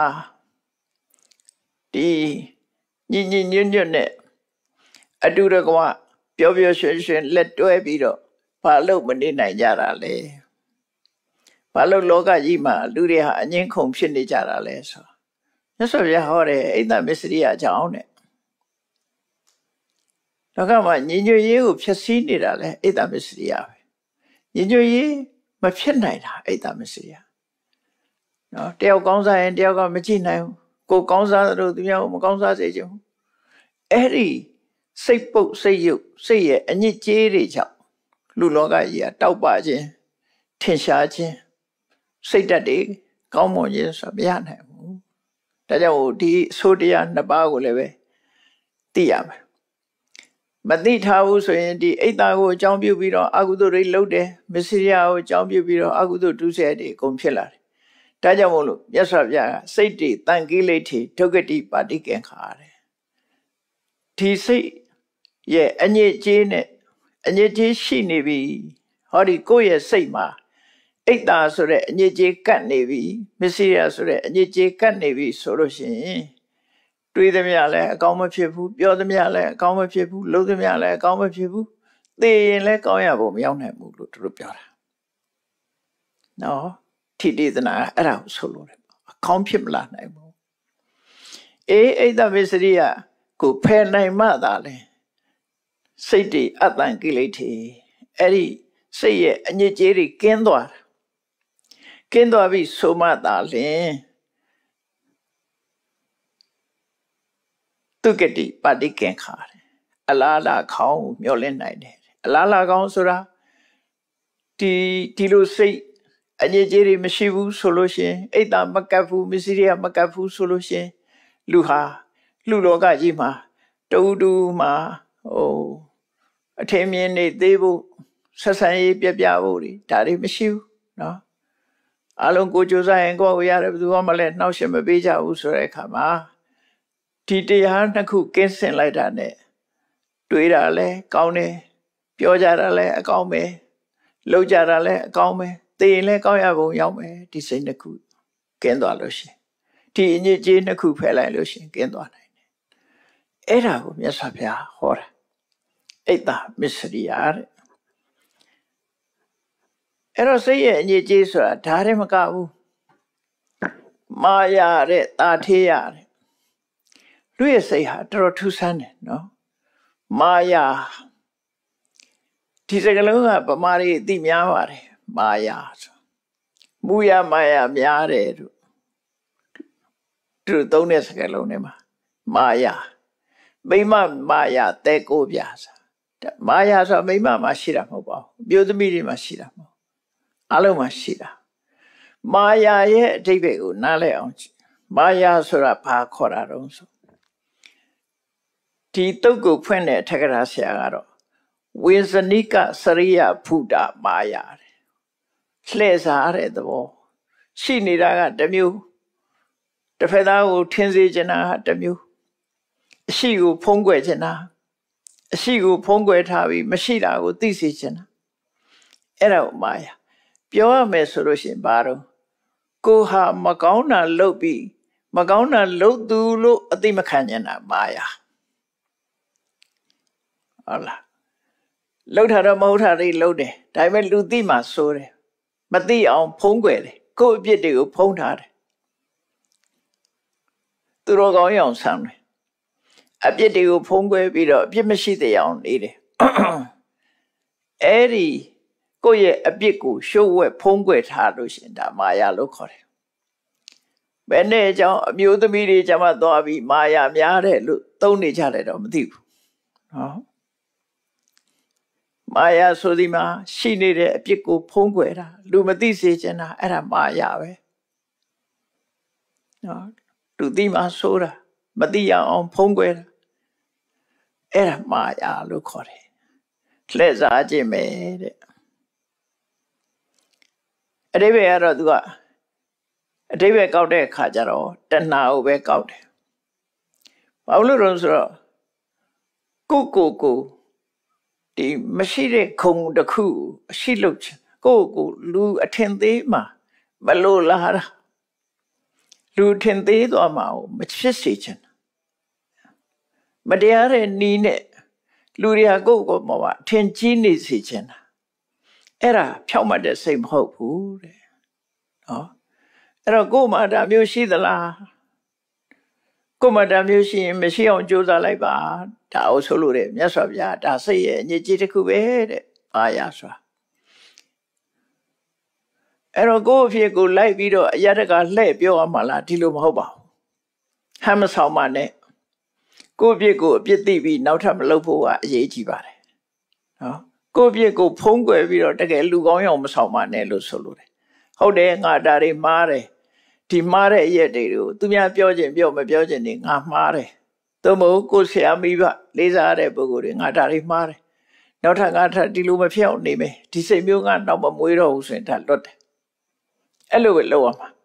ဒီညီညီညွတ်ညွတ်နဲ့အတူတကွပျော်ပျော်ရွှင်ရွှင်လက်တွဲပြီးတော့ဘာလို့မနေနိုင်ကြတာလဲဘာလို့လောကကြီးမှာလူတွေဟာအငြင်းခုန်ဖြစ်နေကြတာလဲဆိုမြတ်စွာဘုရားဟောတယ်အိတ်တမစ္စရိယအကြောင်းနဲ့လောကမှာညီညွတ်ရေးကိုဖျက်ဆီးနေတာလဲအိတ်တမစ္စရိယပဲညီညွတ်ရေးမဖြစ်နိုင်တာအိတ်တမစ္စရိယနော်တယောက်ကောင်းစားရင်တယောက်ကမကြည့်နိုင်ဘူးကိုကောင်းစားလို့သူများကိုမကောင်းစားစေချင်ဘူးအဲ့ဒီစိတ်ပုတ်စိတ်ယုတ်စိတ်ရဲ့အညစ်အကြေးတွေကြောင့်လူလောကကြီးကတောက်ပခြင်းထင်ရှားခြင်းစိတ်ဓာတ်တွေကောင်းမွန်ခြင်းဆိုမရနိုင်ဘူးဒါကြောင့်ဒီဆိုတရားနှစ်ပါးကိုလည်းပဲသိရမယ်မသိထားဘူးဆိုရင်ဒီအိတ်သားကိုအကြောင်းပြုပြီးတော့အကုသိုလ်တွေလုပ်တယ်မစ္စရိယကိုအကြောင်းပြုပြီးတော့အကုသိုလ်ဒုစရိုက်တွေအကုန်ဖြစ်လာတယ်ဒါကြောင့်မို့လို့မြတ်စွာဘုရားကစိတ်တွေတန်ကိလေထိဒုက္ခတိပါတိကံခါတယ်ဒီစိတ်ရဲ့အညစ်အကြေးနဲ့အညစ်အကြေးရှိနေပြီဟောဒီကိုယ့်ရဲ့စိတ်မှာအိတ်သားဆိုတဲ့အညစ်အကြေးကတ်နေပြီမစ္စရိယဆိုတဲ့အညစ်အကြေးကတ်နေပြီဆိုလို့ရှိရင်တွေးသမျှလည်းအကောင်းမဖြစ်ဘူးပြောသမျှလည်းအကောင်းမဖြစ်ဘူးလုပ်သမျှလည်းအကောင်းမဖြစ်ဘူးသိရင်လည်းကောင်းရဖို့မရောက်နိုင်ဘူးလို့သူတို့ပြောတာနော်ထိတိသနာအဲ့ဒါကိုဆိုလို့တယ်အကောင်းဖြစ်မလာနိုင်ဘူးအိတ်သားမစ္စရိယကိုဖယ်နိုင်မှသာလေစိတ်တွေအတန်ကိလေထိအဲ့ဒီစိတ်ရဲ့အညစ်အကြေးတွေကင်းသွားပြီဆိုမှသာလျှင်ဒုက္ခတိပါတိကံခါတယ်အလားလာခေါင်းမျောလင့်နိုင်တယ်အလားလာခေါင်းဆိုတာဒီလိုစိတ်အညစ်အကြေးတွေမရှိဘူးဆိုလို့ရှင်အိတ်တာမကပ်ဘူးမစ္စရိယမကပ်ဘူးဆိုလို့ရှင်လူဟာလူလောကကြီးမှာတူမှာအထင်မြင်နေသေးဖို့ဆက်ဆံရေးပြဖို့ဒါတွေမရှိဘူးနော်အလုံးကိုကြိုးစားရင်ကိုယ်ရတယ်ဘယ်သူမှလည်းနှောက်ယှက်မပေးကြဘူးဆိုတဲ့အခါမှာဒီတရားနှစ်ခုကင်းစင်လိုက်တာနဲ့တွေးတာလည်းကောင်းတယ်ပြောကြတာလည်းအကောင်းပဲလုပ်ကြတာလည်းအကောင်းပဲသိရင်လည်းကောင်းရပုံရောက်မယ်ဒီစိတ်နှစ်ခုကင်းသွားလို့ရှိရင်ဒီအညစ်အကြေးနှစ်ခုဖယ်လိုက်လို့ရှိရင်ကင်းသွားနိုင်တယ်အဲ့ဒါကိုမြတ်စွာဘုရားဟောတာအိတ်တာမစ္စရိယတဲ့အဲ့တော့စိတ်ရဲ့အညစ်အကြေးဆိုတာဒါတည်းမကဘူးမာယာတဲ့တာထေးရတဲ့လူရဲ့စိတ်ဟာတော်တော်ထူးဆန်းတယ်နော်မာယာဒီစကားလုံးကဗမာတွေအသိများပါတယ်မာယာဆိုမူရမာယာများတယ်တို့သူသုံးတဲ့စကားလုံးတွေမှာမာယာမိမမာယာတဲကိုပြစာမာယာဆိုမိမမှာရှိတာမဟုတ်ပါဘူးမျိုးသမီးတွေမှာရှိတာမဟုတ်အလုံးမှာရှိတာမာယာရဲ့အဓိပ္ပာယ်ကိုနားလည်အောင်မာယာဆိုတာဘာခေါ်တာတုံးဆိုဒီတုတ်ကိုဖွင့်တဲ့ထက္ကရာဆရာကတော့ဝေဇနိကစရိယဖုတာမာယာတဲ့လှည့်စားတဲ့သဘောရှိနေတာကတစ်မျိုးတစ်ဖက်သားကိုထင်စေချင်တာကတစ်မျိုးအရှိကိုဖုံးကွယ်ချင်တာအရှိကိုဖုံးကွယ်ထားပြီးမရှိတာကိုသိစေချင်တာအဲ့ဒါကိုမာယာပြောရမယ်ဆိုလို့ရှိရင်ဘာတော့ကိုဟာမကောင်းတာလုပ်ပြီးမကောင်းတာလုပ်သူလို့အသိမခံကျင်တာမာယာဟုတ်လားလှုပ်တာတော့မဟုတ်တာတွေလှုပ်တယ်ဒါပေမဲ့လူသိမှဆိုတယ်မသိအောင်ဖုံးကွယ်တယ်ကိုယ့်အပြစ်တွေကိုဖုံးထားတယ်သူတော်ကောင်းရအောင်ဆမ်းတယ်အပြစ်တွေကိုဖုံးကွယ်ပြီးတော့အပြစ်မရှိတဲ့အောင်နေတယ်အဲ့ဒီကိုယ့်ရဲ့အပြစ်ကိုရှုပ်ဝက်ဖုံးကွယ်ထားလို့ရှင်ဒါမာယာလို့ခေါ်တယ်ဘယ်နဲ့ကြောင့်အမျိုးသမီးတွေကျမှသွားပြီးမာယာများတယ်လို့သုံးနေကြတယ်တော့မသိဘူးနော်မာယာဆိုဒီမှာရှိနေတဲ့အပြစ်ကိုဖုံးကွယ်တာလူမသိစေချင်တာအဲ့ဒါမာယာပဲနော်လူသိမှဆိုတာမသိရအောင်ဖုံးကွယ်တာအဲ့ဒါမာယာလို့ခေါ်တယ်လှည့်စားခြင်းပဲတဲ့အဓိပ္ပာယ်ကတော့သူကအဓိပ္ပာယ်ကောက်တဲ့အခါကျတော့တဏှာကိုပဲကောက်တယ်ဘာလို့လဲဆိုတော့ကိုဒီမရှိတဲ့ခုံတစ်ခုအရှိလို့ကိုလူအထင်သေးမှာမလို့လားလူထင်သေးသွားမှာမဖြစ်စေချင်မတရားတဲ့နီးနဲ့လူတွေကကိုမှာထင်ကြီးနေစေချင်တာအဲ့ဒါဖြောက်မှတ်တဲ့စိတ်မဟုတ်ဘူးတဲ့နော်အဲ့တော့ကိုမှဒါမျိုးရှိသလားကိုမှဒါမျိုးရှိရင်မရှိအောင်ကြိုးစားလိုက်ပါဒါအောင်ဆိုလို့တဲ့မြတ်စွာဘုရားဒါစိတ်ရဲ့အညစ်အကြေးတစ်ခုပဲတဲ့မာယာဆိုတာအဲ့တော့ကိုယ့်အဖြစ်ကိုလိုက်ပြီးတော့အရတကလှည့်ပြောရမှာလားဒီလိုမဟုတ်ပါဘူးဟမ်းမဆောင်ပါနဲ့ကိုယ့်အဖြစ်ကိုအပြစ်သိပြီးနောက်ထပ်မလုပ်ဖို့ကအရေးကြီးပါတယ်နော်ကိုယ့်အဖြစ်ကိုဖုံးကွယ်ပြီးတော့တကယ်လူကောင်းရအောင်မဆောင်ပါနဲ့လို့ဆိုလို့တယ်ဟုတ်တယ်ငါဒါတွေမှားတယ်ဒီမှားတဲ့ရက်တွေကိုသူများပြောခြင်းပြောမပြောခြင်းတွေငါမှားတယ်သို့မဟုတ်ကိုယ်ဆရာမိဘလေးစားတဲ့ပုဂ္ဂိုလ်တွေငါဒါတွေမှားတယ်နောက်ထပ်ငါထပ်ဒီလိုမဖြစ်အောင်နေမယ်ဒီစိတ်မျိုးကတော့မမွေးတော့ဘူးဆိုရင်ဒါလွတ်တယ်အဲ့လိုပဲလုပ်ရမှာ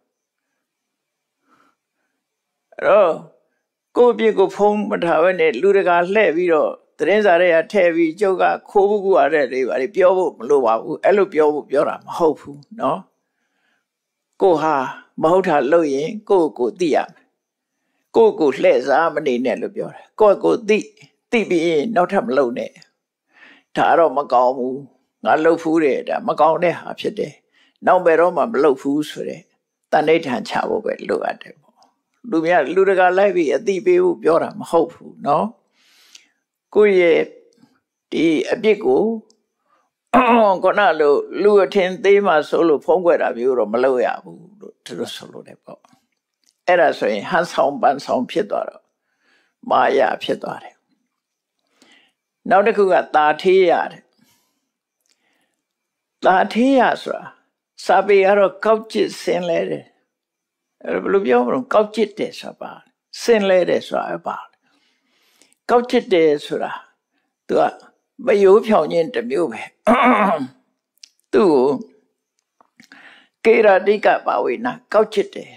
အဲ့တော့ကိုယ့်အပြစ်ကိုဖုံးမထားဘဲနဲ့လူတကာလှည့်ပြီးတော့သတင်းစာတွေကထည့်ပြီးကျုပ်ကခိုးဘူးကူရတဲ့တွေပါပြောဖို့မလိုပါဘူးအဲ့လိုပြောတာမဟုတ်ဘူးနော်ကိုဟာမဟုတ်တာလုပ်ရင်ကိုသိရမယ်ကိုလှည့်စားမနေနဲ့လို့ပြောတယ်ကိုသိပြီးရင်နောက်ထပ်မလုပ်နဲ့ဒါတော့မကောင်းဘူးငါလှုပ်ဖူးတယ်ဒါမကောင်းတဲ့ဟာဖြစ်တယ်နောက်ဘယ်တော့မှမလှုပ်ဘူးဆိုတဲ့တဏိဋ္ဌာန်ချဖို့ပဲလိုအပ်တယ်ပေါ့လူတကာလိုက်ပြီးအသိပေးဖို့ပြောတာမဟုတ်ဘူးနော်ကိုယ့်ရဲ့ဒီအပြစ်ကိုခုနလိုလူအထင်သေးမှဆိုလို့ဖုံးကွယ်တာမျိုးတော့မလုပ်ရဘူးလို့သူတို့ဆိုလို့တယ်ပေါ့အဲ့ဒါဆိုရင်ဟန်ဆောင်ပန်းဆောင်ဖြစ်သွားတော့မာယာဖြစ်သွားတယ်နောက်တစ်ခုကတာထေးရတယ်တာထေးရဆိုတာစာပေကတော့ကောက်ကျစ်ဆင်းလဲတယ်အဲ့ဘယ်လိုပြောမလို့ကောက်ကျစ်တယ်ဆိုတာပါဆင်းလဲတယ်ဆိုတာပါကောက်ကျစ်တယ်ဆိုတာသူကမယိုးဖြောင်ခြင်းတစ်မျိုးပဲသူ့ကိုကေရတိကပါဝေနာကောက်ကျစ်တယ်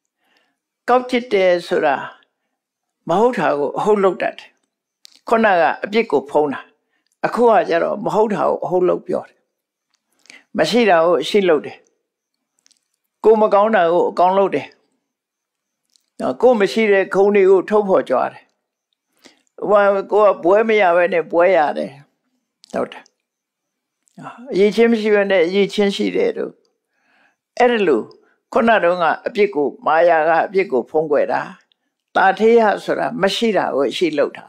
ဆိုတာမဟုတ်တာကိုအဟုတ်လုပ်တတ်တယ်ခုနကအပြစ်ကိုဖုံးတာအခုကကျတော့မဟုတ်တာကိုအဟုတ်လုပ်ပြောတယ်မရှိတာကိုရှိလုပ်တယ်ကိုမကောင်းတာကိုအကောင်းလုပ်တယ်ကိုမရှိတဲ့ခုံတွေကိုထုတ်ဖော်ကြွားတယ်ကိုကဘွဲမရဘဲနဲ့ဘွဲရတယ်ဟုတ်တယ်အရေးချင်းမရှိဘဲနဲ့အရေးချင်းရှိတယ်တို့အဲ့ဒါလို့ခုနတုန်းကအပြစ်ကိုမာယာကအပြစ်ကိုဖုံးကွယ်တာတာထေးရဆိုတာမရှိတာကိုရှိလုပ်တာ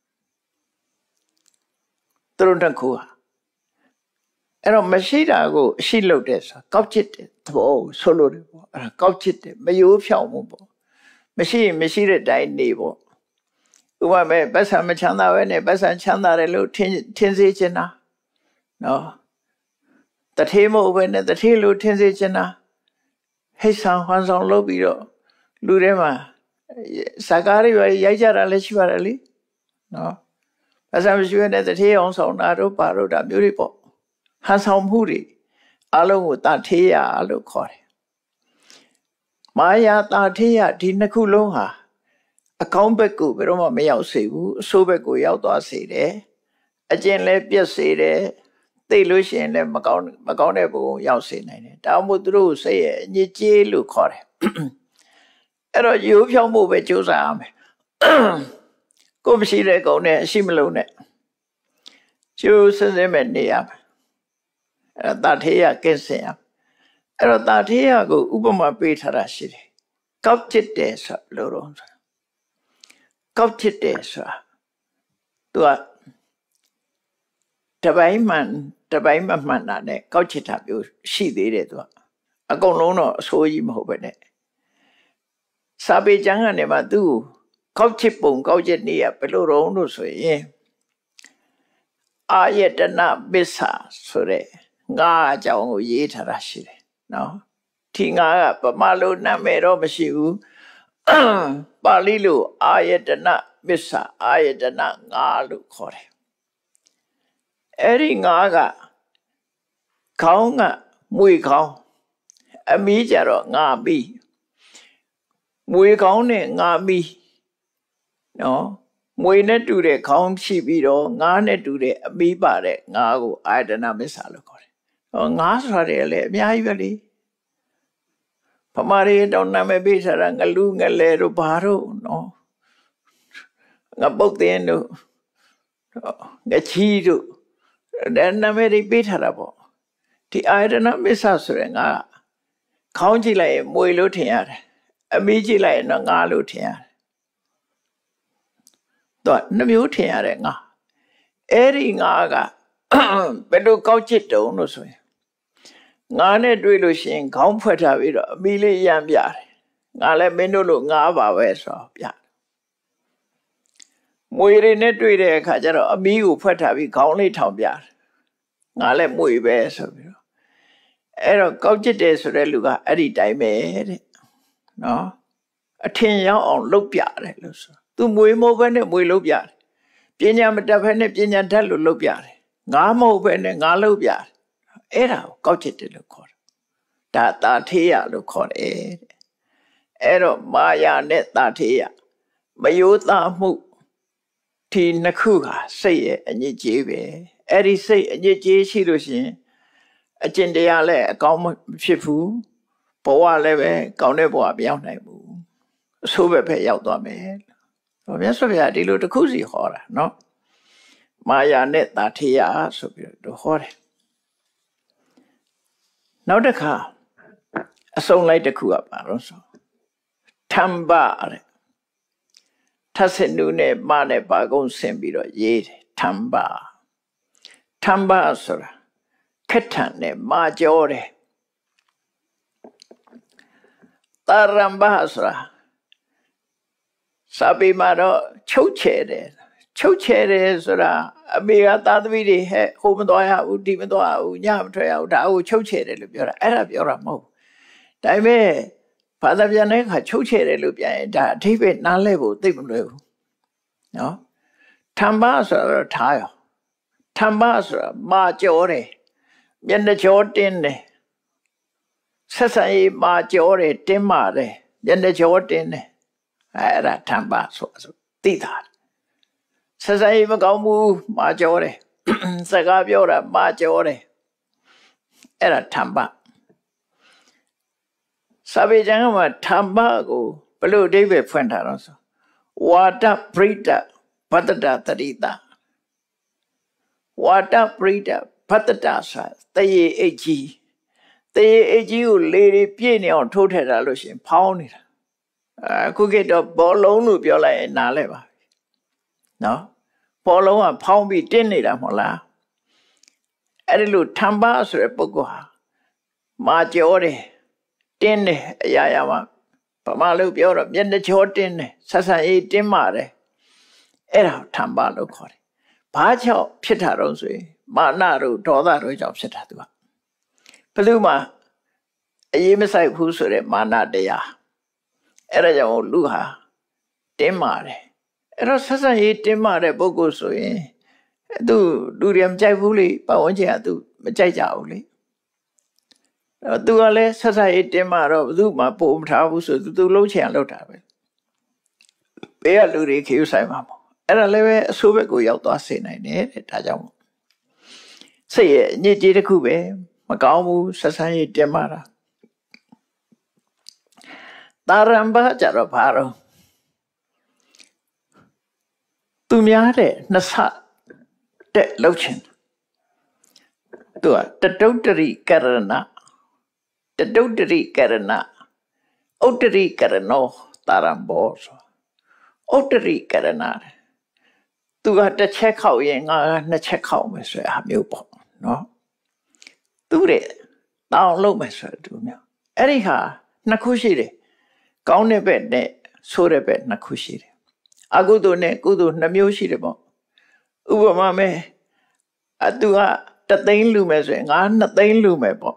သူတို့တစ်ခုဟာအဲ့တော့မရှိတာကိုရှိလုပ်တယ်ဆိုတာကောက်ချစ်တယ်သဘောဆိုလို့တယ်ပေါ့အဲ့ဒါကောက်ချစ်တယ်မယိုးဖြောင်မှုပေါ့မရှိရင်မရှိတဲ့တိုင်းနေပေါ့ဥပမာပတ်စံမချမ်းသာပဲနဲ့ပတ်စံချမ်းသာတယ်လို့ထင်စေချင်တာနော်တထေးမဟုတ်ပဲနဲ့တထေးလို့ထင်စေချင်တာဟိတ်ဆန်ဟွန်ဆောင်လုပ်ပြီးတော့လူထဲမှာစကားတွေရိုက်ကြတာလည်းရှိပါတယ်လေနော်ပတ်စံမရှိတဲ့တထေးအောင်ဆောင်တာတို့ပါတို့ဒါမျိုးတွေပေါ့ဟန်ဆောင်မှုတွေအလုံးကိုတာထေးရလို့ခေါ်တယ်မာယာတာထေးရဒီနှစ်ခုလုံးဟာအကောင်းဘက်ကိုဘယ်တော့မှမရောက်စေဘူးအဆိုးဘက်ကိုရောက်သွားစေတယ်အကျင့်လည်းပြည့်စေတယ်သိလို့ရှိရင်လည်းမကောင်းတဲ့ဘုံရောက်စေနိုင်တယ်ဒါမှမဟုတ်သူတို့စိတ်ရဲ့အညစ်အကြေးလို့ခေါ်တယ်အဲ့တော့ရိုးဖြောင်းဖို့ပဲကြိုးစားရမယ်ကိုမရှိတဲ့ကုံနဲ့အရှိမလုံးနဲ့ကျိုးစင်းမဲ့နေရမယ်အဲ့တော့တာထေးရကင်းစင်ရအဲ့တော့တာထေးရကိုဥပမာပေးထားတာရှိတယ်ကောက်ချစ်တယ်ဆိုလို့တော့ကောက်ချစ်တယ်ဆိုတာသူကတပိုင်းမမှန်တာနဲ့ကောက်ချစ်တာမျိုးရှိသေးတယ်သူကအကုန်လုံးတော့အဆိုးကြီးမဟုတ်ပဲနဲ့စာပေကျမ်းကနေမှသူ့ကောက်ချစ်ပုံကောက်ချစ်နေရဘယ်လိုတော့လို့ဆိုရင်အာယတနာပစ္စာဆိုတဲ့ငါးအကြောင်းကိုရေးထားတာရှိတယ်နော်ဒီငါးကပမာလို့နာမည်တော့မရှိဘူးပါဠိလိုအာယတနာပစ္စာအာယတနာငါးလို့ခေါ်တယ်အဲ့ဒီငါးကခေါင်းကမွေခေါင်းအမီးကြတော့ငါမီးမွေခေါင်းနဲ့ငါမီးနော်မွေနဲ့တူတဲ့ခေါင်းရှိပြီးတော့ငါးနဲ့တူတဲ့အမီးပါတဲ့ငါးကိုအာယတနာပစ္စာလို့ခေါ်တယ်ငါးဆိုတာလည်းအများကြီးပဲလေဗမာတွေတော့နာမည်ပေးထားတာငလူငလဲတို့ဘာတို့နော်ငပုတ်တင်တို့ငချီတို့ဒါနာမည်တွေပေးထားတာပေါ့ဒီအာယတနာပစ္စာဆိုရင်ငါခေါင်းကြည့်လိုက်ရင်မွေလို့ထင်ရတယ်အမီးကြည့်လိုက်ရင်တော့ငါလို့ထင်ရတယ်တော့နှမျိုးထင်ရတယ်ငါအဲ့ဒီငါကဘယ်လိုကောက်ချစ်တုံးလို့ဆိုရင်ငါနဲ့တွေ့လို့ရှိရင်ခေါင်းဖွက်ထားပြီးတော့အမီးလေးရမ်းပြတယ်ငါလည်းမင်းတို့လိုငါပါပဲဆိုတော့ပြမွေတွေနဲ့တွေ့တဲ့အခါကျတော့အမီးကိုဖွက်ထားပြီးခေါင်းလေးထောင်ပြတယ်ငါလည်းမွေပဲဆိုပြီးတော့အဲ့တော့ကောက်ချစ်တယ်ဆိုတဲ့လူကအဲ့ဒီတိုင်းပဲတဲ့နော်အထင်ရောက်အောင်လုပ်ပြတယ်လို့ဆိုသူမွေးမိုးပဲနဲ့မွေးလုပ်ပြတယ်ပညာမတတ်ဘဲနဲ့ပညာတတ်လို့လုပ်ပြတယ်ငါမဟုတ်ဘဲနဲ့ငါလုပ်ပြတယ်အဲ့ဒါကိုကောက်ချက်တယ်လို့ခေါ်တယ်ဒါတာထေးရလို့ခေါ်တယ်အဲ့တော့မာယာနဲ့တာထေးရမယိုးသားမှုဒီနှစ်ခုဟာစိတ်ရဲ့အညစ်အကြေးပဲအဲ့ဒီစိတ်အညစ်အကြေးရှိလို့ရှိရင်အကျင့်တရားလည်းအကောင်းမဖြစ်ဘူးဘဝလည်းပဲကောင်းတဲ့ဘဝမရောက်နိုင်ဘူးအဆိုးပဲရောက်သွားမယ်တော့မြတ်စွာဘုရားဒီလိုတစ်ခုစီဟောတာနော်မာယာနဲ့တာထေယဆိုပြီးတော့ဟောတယ်နောက်တစ်ခါအစုံလိုက်တစ်ခုကပါတော့ဆိုထမ္ပတဲ့ထပ်စနုနဲ့မနဲ့ပါကုန်းဆင်ပြီးတော့ရေးတယ်ထမ္ပဆိုတာခက်ထန်နဲ့မာကြောတယ်တာရမ္ပဆိုတာစာပေမှာတော့ချုပ်ချယ်တယ်ဆိုတာအမေကသားသမီးတွေဟဲ့ဟိုမသွားရဘူးဒီမသွားရဘူးညမထွက်ရဘူးဒါကိုချုပ်ချယ်တယ်လို့ပြောတာအဲ့ဒါပြောတာမဟုတ်ဒါပေမဲ့ဘာသာပြန်တဲ့အခါချုပ်ချယ်တယ်လို့ပြန်ရင်ဒါအထိပ္ပယ်နားလဲဖို့သိမလွယ်ဘူးနော်ထမ္ပဆိုတာတော့ထားရောထမ္ပဆိုတာမာကြောတယ်မျက်နှာကြောတင်းတယ်ဆက်ဆံရေးမာကြောတယ်တင်းမာတယ်မျက်နှာကြောတင်းတယ်အဲ့ဒါထမ္ပဆိုသိတာဆက်ဆံရေးမကောင်းဘူးမာကြောတယ်စကားပြောတာမာကြောတယ်အဲ့ဒါထမ္ပစာပေကျမ်းမှာထမ္ပကိုဘယ်လိုအဓိပ္ပာယ်ဖွင့်ထားတော့ဆိုဝါဒပရိဒဘတ္တတတိတာဝါဒပရိဒဘတ္တတဆိုတရေအိတ်ကြီးကိုလေတွေပြည့်နေအောင်ထိုးထည့်တာလို့ရှိရင်ဖောင်းနေတာအခုကတော့ဘောလုံးလို့ပြောလိုက်ရင်နားလဲပါနော်ဘောလုံးကဖောင်းပြီးတင်းနေတာမဟုတ်လားအဲ့ဒီလိုထမ္ပဆိုတဲ့ပုဂ္ဂိုလ်ဟာမာကြောတယ်တင်းတယ်အရာရာမှာဗမာလို့ပြောတော့မျက်နှာကြောတင်းတယ်ဆက်ဆံရေးတင်းမာတယ်အဲ့ဒါထမ္ပလို့ခေါ်တယ်ဘာကြောင့်ဖြစ်တာတော့ဆိုရင်မာနတို့ဒေါသတို့ကြောင့်ဖြစ်တာသူကဘယ်သူမှအရေးမဆိုင်ဘူးဆိုတဲ့မာနတရားအဲ့ဒါကြောင့်လူဟာတင်းမာတယ်အဲ့တော့ဆက်ဆံရေးတင်းမာတဲ့ပုဂ္ဂိုလ်ဆိုရင်သူလူတွေမကြိုက်ဘူးလေပတ်ဝန်းကျင်ကသူမကြိုက်ကြဘူးလေသူကလည်းဆက်ဆံရေးတင်းမာတော့ဘယ်သူမှပို့မထားဘူးဆိုသူလုံးချင်အောင်လုပ်တာပဲဘေးကလူတွေခေယူဆိုင်မှာပေါ့အဲ့ဒါလည်းပဲအဆိုးဘက်ကိုရောက်သွားစေနိုင်တယ်တဲ့ဒါကြောင့်စိတ်ရဲ့အညစ်အကြေးတစ်ခုပဲမကောင်းဘူးဆက်ဆံရေးတင်းမာတာတာရမ္ပကြတော့ဘာတော့သူများတဲ့နှစ်ဆတဲ့လှုပ်ချင်သူကတတုတ္တရိကရဏဥတ္တရိကရဏောတာရမ္ဘောဆိုဥတ္တရိကရဏသူကတစ်ချက်ခောက်ရင်ငါနှစ်ချက်ခောက်မယ်ဆိုတဲ့အမျိုးပေါ့နော်သူတဲ့တောင်းလုပ်မယ်ဆိုတဲ့သူမျိုးအဲ့ဒီဟာနှစ်ခုရှိတယ်ကောင်းတဲ့ဘက်နဲ့ဆိုးတဲ့ဘက်နှစ်ခုရှိတယ်အကုသိုလ်နဲ့ကုသိုလ်နှစ်မျိုးရှိတယ်ပေါ့ဥပမာမဲ့သူက3 သိန်းလူမယ်ဆိုရင်ငါ2 သိန်းလူမယ်ပေါ့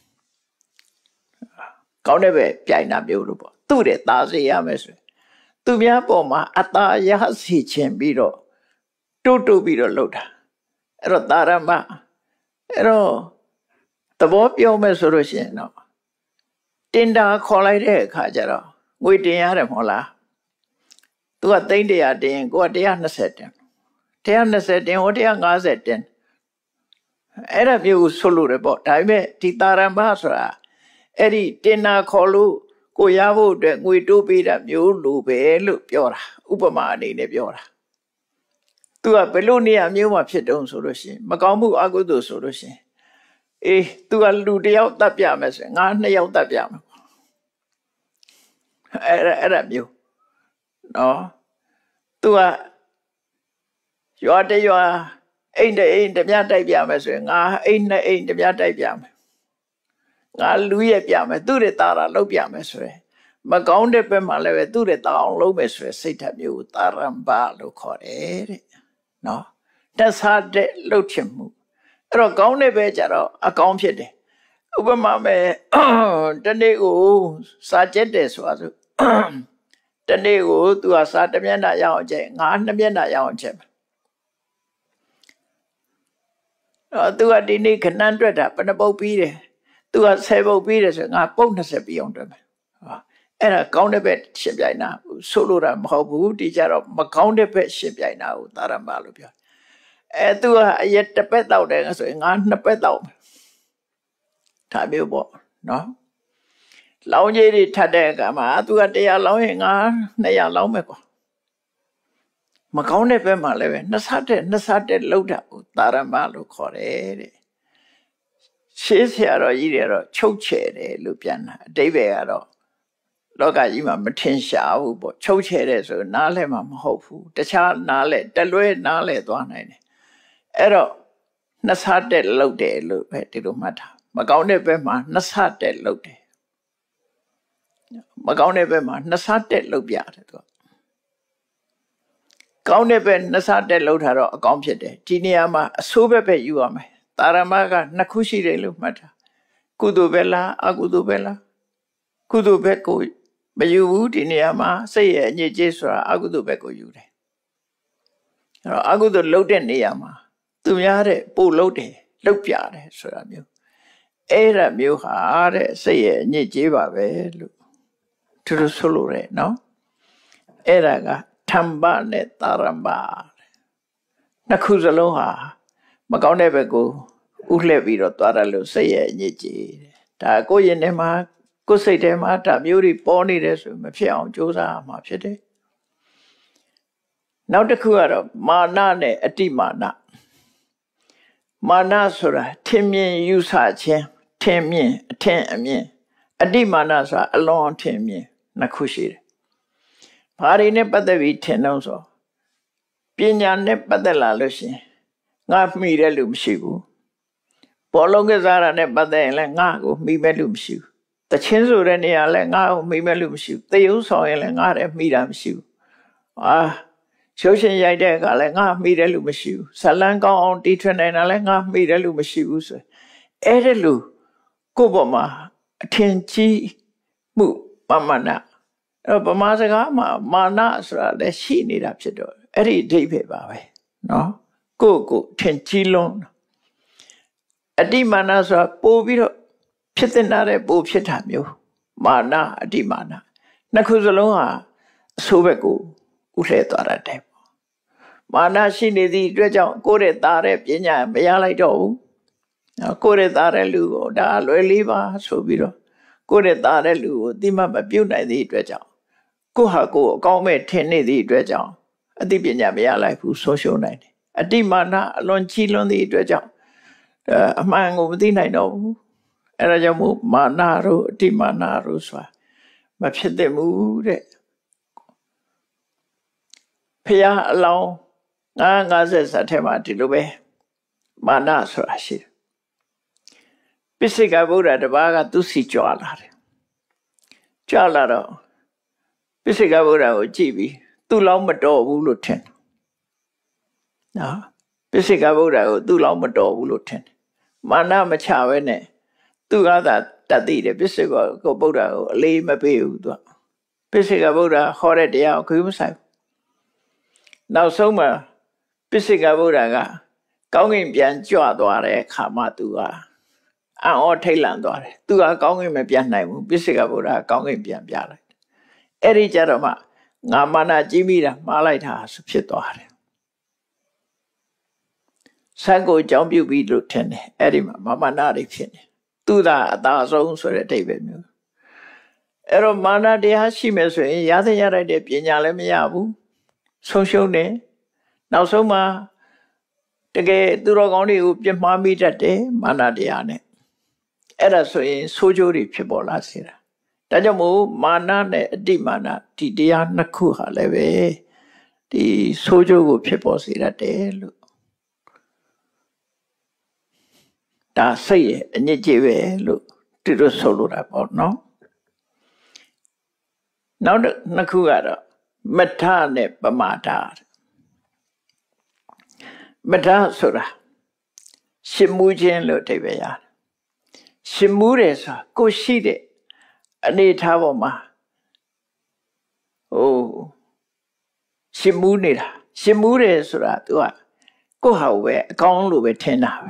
ကောင်းတဲ့ဘက်ပြိုင်တာမျိုးလို့ပေါ့သူတဲ့သားစေရမယ်ဆိုရင်သူများပေါ်မှာအသာရစီခြင်းပြီးတော့တိုးပြီးတော့လှုပ်တာအဲ့တော့တာရမ္ပအဲ့တော့သဘောပြောမယ်ဆိုလို့ရှိရင်တော့တင်တာခေါ်လိုက်တဲ့အခါကျတော့ငွေတင်ရတယ်မဟုတ်လားသူကသိန်း100တင်ကိုက120တင်120တင်ဟို150တင်အဲ့ဒါမျိုးကိုဆွလို့ရပေါ့ဒါပေမဲ့ဒီတာရမ္ပဆိုတာအဲ့ဒီတင်တာခေါ်လို့ကိုရဖို့အတွက်ငွေတိုးပေးတာမျိုးလိုပဲလို့ပြောတာဥပမာအနေနဲ့ပြောတာသူကဘယ်လိုနေရာမျိုးမှာဖြစ်တုံးဆိုလို့ရှိရင်မကောင်းမှုအကုသိုလ်ဆိုလို့ရှိရင်သူကလူ1 ယောက်တတ်ပြမယ်ဆိုရင်ငါ2 ယောက်တတ်ပြမယ်အဲ့ဒါမျိုးနော်သူကရွာတရွာအိမ်တစ်အိမ်တစ်ပြတိုက်ပြမယ်ဆိုရင်ငါအိမ်2 အိမ်တစ်ပြတိုက်ပြမယ်ငါလူရဲ့ပြမယ်သူ့ရဲ့တာရာလုပ်ပြမယ်ဆိုရင်မကောင်းတဲ့ဘက်မှာလည်းပဲသူ့ရဲ့တာအောင်လုပ်မယ်ဆိုရင်စိတ်ဓာတ်မျိုးတာရမ္ပလို့ခေါ်တယ်တဲ့နော်တဆတဲ့လှုပ်ချင်မှုအဲ့တော့ကောင်းတဲ့ဘက်ကျတော့အကောင်းဖြစ်တယ်ဥပမာမဲ့တနေ့ကိုစာကျက်တယ်ဆိုတာဆိုတနေ့ကိုသူကစာတစ်မျက်နှာရအောင်ချက်ငါ2မျက်နှာရအောင်ချက်သူကဒီနေ့ခဏတွက်တာဘယ်နှပုတ်ပြီးတယ်သူက10ပုတ်ပြီးတယ်ဆိုငါပုတ်20ပြီးအောင်တွက်မယ်အဲ့ဒါကောင်းတဲ့ဘက်ရှင်းပြိုင်တာဆိုလိုတာမဟုတ်ဘူးဒီကြတော့မကောင်းတဲ့ဘက်ရှင်းပြိုင်တာကိုသာရမလို့ပြောသူကအရက်တစ်ပက်တောက်တယ်ဆိုရင်ငါ2ပက်တောက်မယ်ဒါမျိုးပေါ့နော်လောင်းကြီးတွေထပ်တဲ့အခါမှာသူက100လောင်းရင်ငါ200လောင်းမယ်ကွာမကောင်းတဲ့ဘက်မှာလည်းပဲနှစ်ဆတဲ့လောက်တာကိုသာရမလို့ခေါ်တယ်တဲ့ရှေးဆရာတော်ကြီးတွေတော့ချုပ်ချယ်တယ်လို့ပြန်တာအတိပ္ပယ်ကတော့လောကကြီးမှာမထင်ရှားဘူးပေါ့ချုပ်ချယ်တယ်ဆိုနားလဲမှာမဟုတ်ဘူးတခြားနားလဲတလွဲနားလဲသွားနိုင်တယ်အဲ့တော့နှစ်ဆတဲ့လောက်တယ်လို့ပဲဒီလိုမှတ်တာမကောင်းတဲ့ဘက်မှာနှစ်ဆတဲ့လောက်တယ်မကောင်းတဲ့ဘက်မှာနှစ်ဆတဲ့လောက်ပြတယ်သူကောင်းတဲ့ဘက်နှစ်ဆတဲ့လောက်ထားတော့အကောင်းဖြစ်တယ်ဒီနေရာမှာအဆိုးဘက်ပဲယူရမယ်တာရမက2ခုရှိတယ်လို့မှတ်တာကုသိုလ်ပဲလားအကုသိုလ်ပဲလားကုသိုလ်ဘက်ကိုမယူဘူးဒီနေရာမှာစိတ်ရဲ့အညစ်အကြေးဆိုတာအကုသိုလ်ဘက်ကိုယူတယ်အဲ့တော့အကုသိုလ်လှုပ်တဲ့နေရာမှာသူများတဲ့ပို့လှုပ်တယ်လှုပ်ပြတယ်ဆိုတာမျိုးအဲ့ဒါမျိုးဟာတဲ့စိတ်ရဲ့အညစ်အကြေးပါပဲလို့သူတို့ဆိုလို့ရတယ်နော်အဲ့ဒါကထမ္ပနဲ့တာရမနှစ်ခုစလုံးဟာမကောင်းတဲ့ဘက်ကိုဥလှည့်ပြီးတော့သွားတယ်လို့စိတ်ရဲ့အညစ်အကြေးဒါကိုယ့်ရင်ထဲမှာကိုယ်စိတ်ထဲမှာဒါမျိုးတွေပေါ်နေတယ်ဆိုမဖြစ်အောင်ကြိုးစားရမှာဖြစ်တယ်နောက်တစ်ခုကတော့မာနနဲ့အတိမာနမာနဆိုတာထင်မြင်ယူဆခြင်းထင်မြင်အထင်အမြင်အတိမာနဆိုတာအလွန်ထင်မြင်နှစ်ခုရှိတယ်ဘာတွေနဲ့ပတ်သက်ပြီးထင်တော့ဆိုပညာနဲ့ပတ်သက်လာလို့ရှိရင်ငါမှီတဲ့လူမရှိဘူးဘောလုံးကစားတာနဲ့ပတ်သက်ရင်လည်းငါ့ကိုမှီမဲ့လူမရှိဘူးတချင်းဆိုတဲ့နေရာလဲငါ့ကိုမှီမဲ့လူမရှိဘူးသေယုံဆောင်ရင်လည်းငါ့ရဲ့မှီတာမရှိဘူးရုပ်ရှင်ရိုက်တဲ့အခါလဲငါမှီတဲ့လူမရှိဘူးဇလန်းကောင်းအောင်တီးထွင်နေတာလဲငါမှီတဲ့လူမရှိဘူးဆိုအဲ့ဒါလူကိုယ့်ဘောမှာအထင်ကြီးမှုပမာဏအဲ့ဗမာစကားမှာမာနဆိုတာလဲရှိနေတာဖြစ်တော့အဲ့ဒီအဓိပ္ပာယ်ပါပဲနော်ကိုထင်ကြီးလွန်းအတိမာနဆိုတာပို့ပြီးတော့ဖြစ်တဲ့ပို့ဖြစ်တာမျိုးမာနအတိမာနနှစ်ခုစလုံးဟာအဆိုးဘက်ကိုဥလှည့်သွားတဲ့မာနရှိနေသည့်အတွက်ကြောင့်ကိုယ့်ရဲ့သားတဲ့ပညာမရလိုက်တော့ဘူးကိုယ့်ရဲ့သားတဲ့လူကိုဒါလွယ်လေးပါဆိုပြီးတော့ကိုယ့်ရဲ့သားတဲ့လူကိုတိမမပြုတ်နိုင်သည့်အတွက်ကြောင့်ကိုယ့်ဟာကိုယ်အကောင်းမဲ့ထင်နေသည့်အတွက်ကြောင့်အသိပညာမရလိုက်ဘူးဆုံးရှုံးနိုင်တယ်အတိမာနအလွန်ကြီးလွန်းသည့်အတွက်ကြောင့်အမှန်ကိုမသိနိုင်တော့ဘူးအဲ့ဒါကြောင့်မို့မာနတို့အတိမာနတို့ဆိုတာမဖြစ်သင့်ဘူးတဲ့ဖျားအလောင်း50ဇာတ်ထဲမှာဒီလိုပဲမာနဆိုတာရှိတယ်ပိစိကဗုဒ္ဓတပါးကသူစီကြွလာတယ်ကြွလာတော့ပိစိကဗုဒ္ဓကိုကြည့်ပြီးသူ့လောင်းမတော်ဘူးလို့ထင်တယ်နော်ပိစိကဗုဒ္ဓကိုသူ့လောင်းမတော်ဘူးလို့ထင်တယ်မာနမချပဲနဲ့သူကသာတတ်သိတယ်ပိစိကဗုဒ္ဓကိုအလေးမပေးဘူးသူကပိစိကဗုဒ္ဓဟောတဲ့တရားကိုမဆိုင်ဘူးနောက်ဆုံးမှာပိစိကဗုဒ္ဓကကောင်းကင်ပြန်ကြွသွားတဲ့အခါမှသူကအံ့ဩထိတ်လန့်သွားတယ်သူကကောင်းကင်မပြန်နိုင်ဘူးပိစိကဗုဒ္ဓကကောင်းကင်ပြန်ပြလိုက်အဲ့ဒီကြတော့မှငါမာနကြီးမိတာမှားလိုက်တာဆိုဖြစ်သွားတယ်ဆံကိုအကြောင်းပြုပြီးလို့ထင်တယ်အဲ့ဒီမှာမာနတွေဖြစ်နေသူသာအသာဆုံးဆိုတဲ့အဓိပ္ပာယ်မျိုးအဲ့တော့မာနတရားရှိမယ်ဆိုရင်ရတဲ့ရတဲ့ပညာလည်းမရဘူးဆုံးရှုံးတယ်နောက်ဆုံးမှာတကယ်သူတော်ကောင်းတွေကိုပြစ်မှားမိတတ်တယ်မာနတရားနဲ့အဲ့ဒါဆိုရင်ဆိုးကျိုးတွေဖြစ်ပေါ်လာစေတာဒါကြောင့်မို့မာနနဲ့အတိမာနဒီတရားနှစ်ခုဟာလည်းပဲဒီဆိုးကျိုးကိုဖြစ်ပေါ်စေတတ်တယ်လို့ဒါစိတ်ရဲ့အညစ်အကြေးပဲလို့သူတို့ဆိုလိုတာပေါ့နော်နောက်နှစ်ခုကတော့မထနဲ့ပမာဒမထဆိုတာရှင်းမှုခြင်းလို့အဓိပ္ပာယ်ရတယ်ရှရှင်မူးတယ်ဆိုတာကိုရှိတဲ့အနေထားပေါ်မှာရှင်မူးနေတာရှင်မူးတယ်ဆိုတာသူကကိုယ့်ဟာကိုပဲအကောင်းလို့ပဲထင်တာပဲ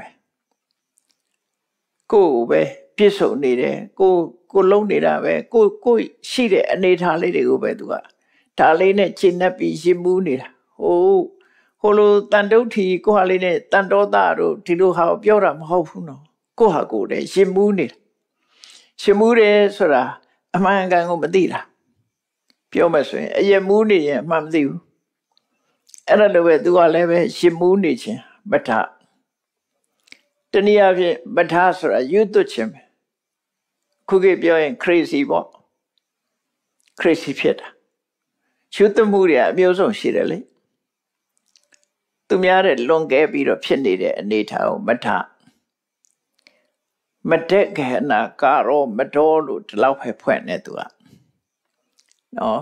ကိုယ်ပဲပြည့်စုံနေတယ်ကိုလုံးနေတာပဲကိုရှိတဲ့အနေထားလေးတွေကိုပဲသူကဒါလေးနဲ့ရှင်းနေပြီးရှင်မူးနေတာဟိုလိုတန်တုတ်ထီကိုဟာလေးနဲ့တန်တော်သားတို့ဒီလိုဟာကိုပြောတာမဟုတ်ဘူးနော်ကိုဟာကိုလည်းရှင်မူးနေတာရှင်မူးတယ်ဆိုတာအမှန်အကန်ကိုမသိတာပြောမယ်ဆိုရင်အရင်မူးနေရင်အမှန်မသိဘူးအဲ့ဒါလိုပဲသူကလည်းပဲရှင်မူးနေခြင်းပဋ္ဌတနည်းအားဖြင့်ပဋ္ဌဆိုတာရွတ်သွခြင်းပဲခုခေတ်ပြောရင် crazy ပေါ့ crazy ဖြစ်တာရွတ်သွမှုတွေအမျိုးစုံရှိတယ်လေသူများတဲ့လွန်ကဲပြီးတော့ဖြစ်နေတဲ့အနေထားကိုမထမတက်ခေနာကာရောမတော်လို့ဒီလောက်ပဲဖွင့်နေသူကနော်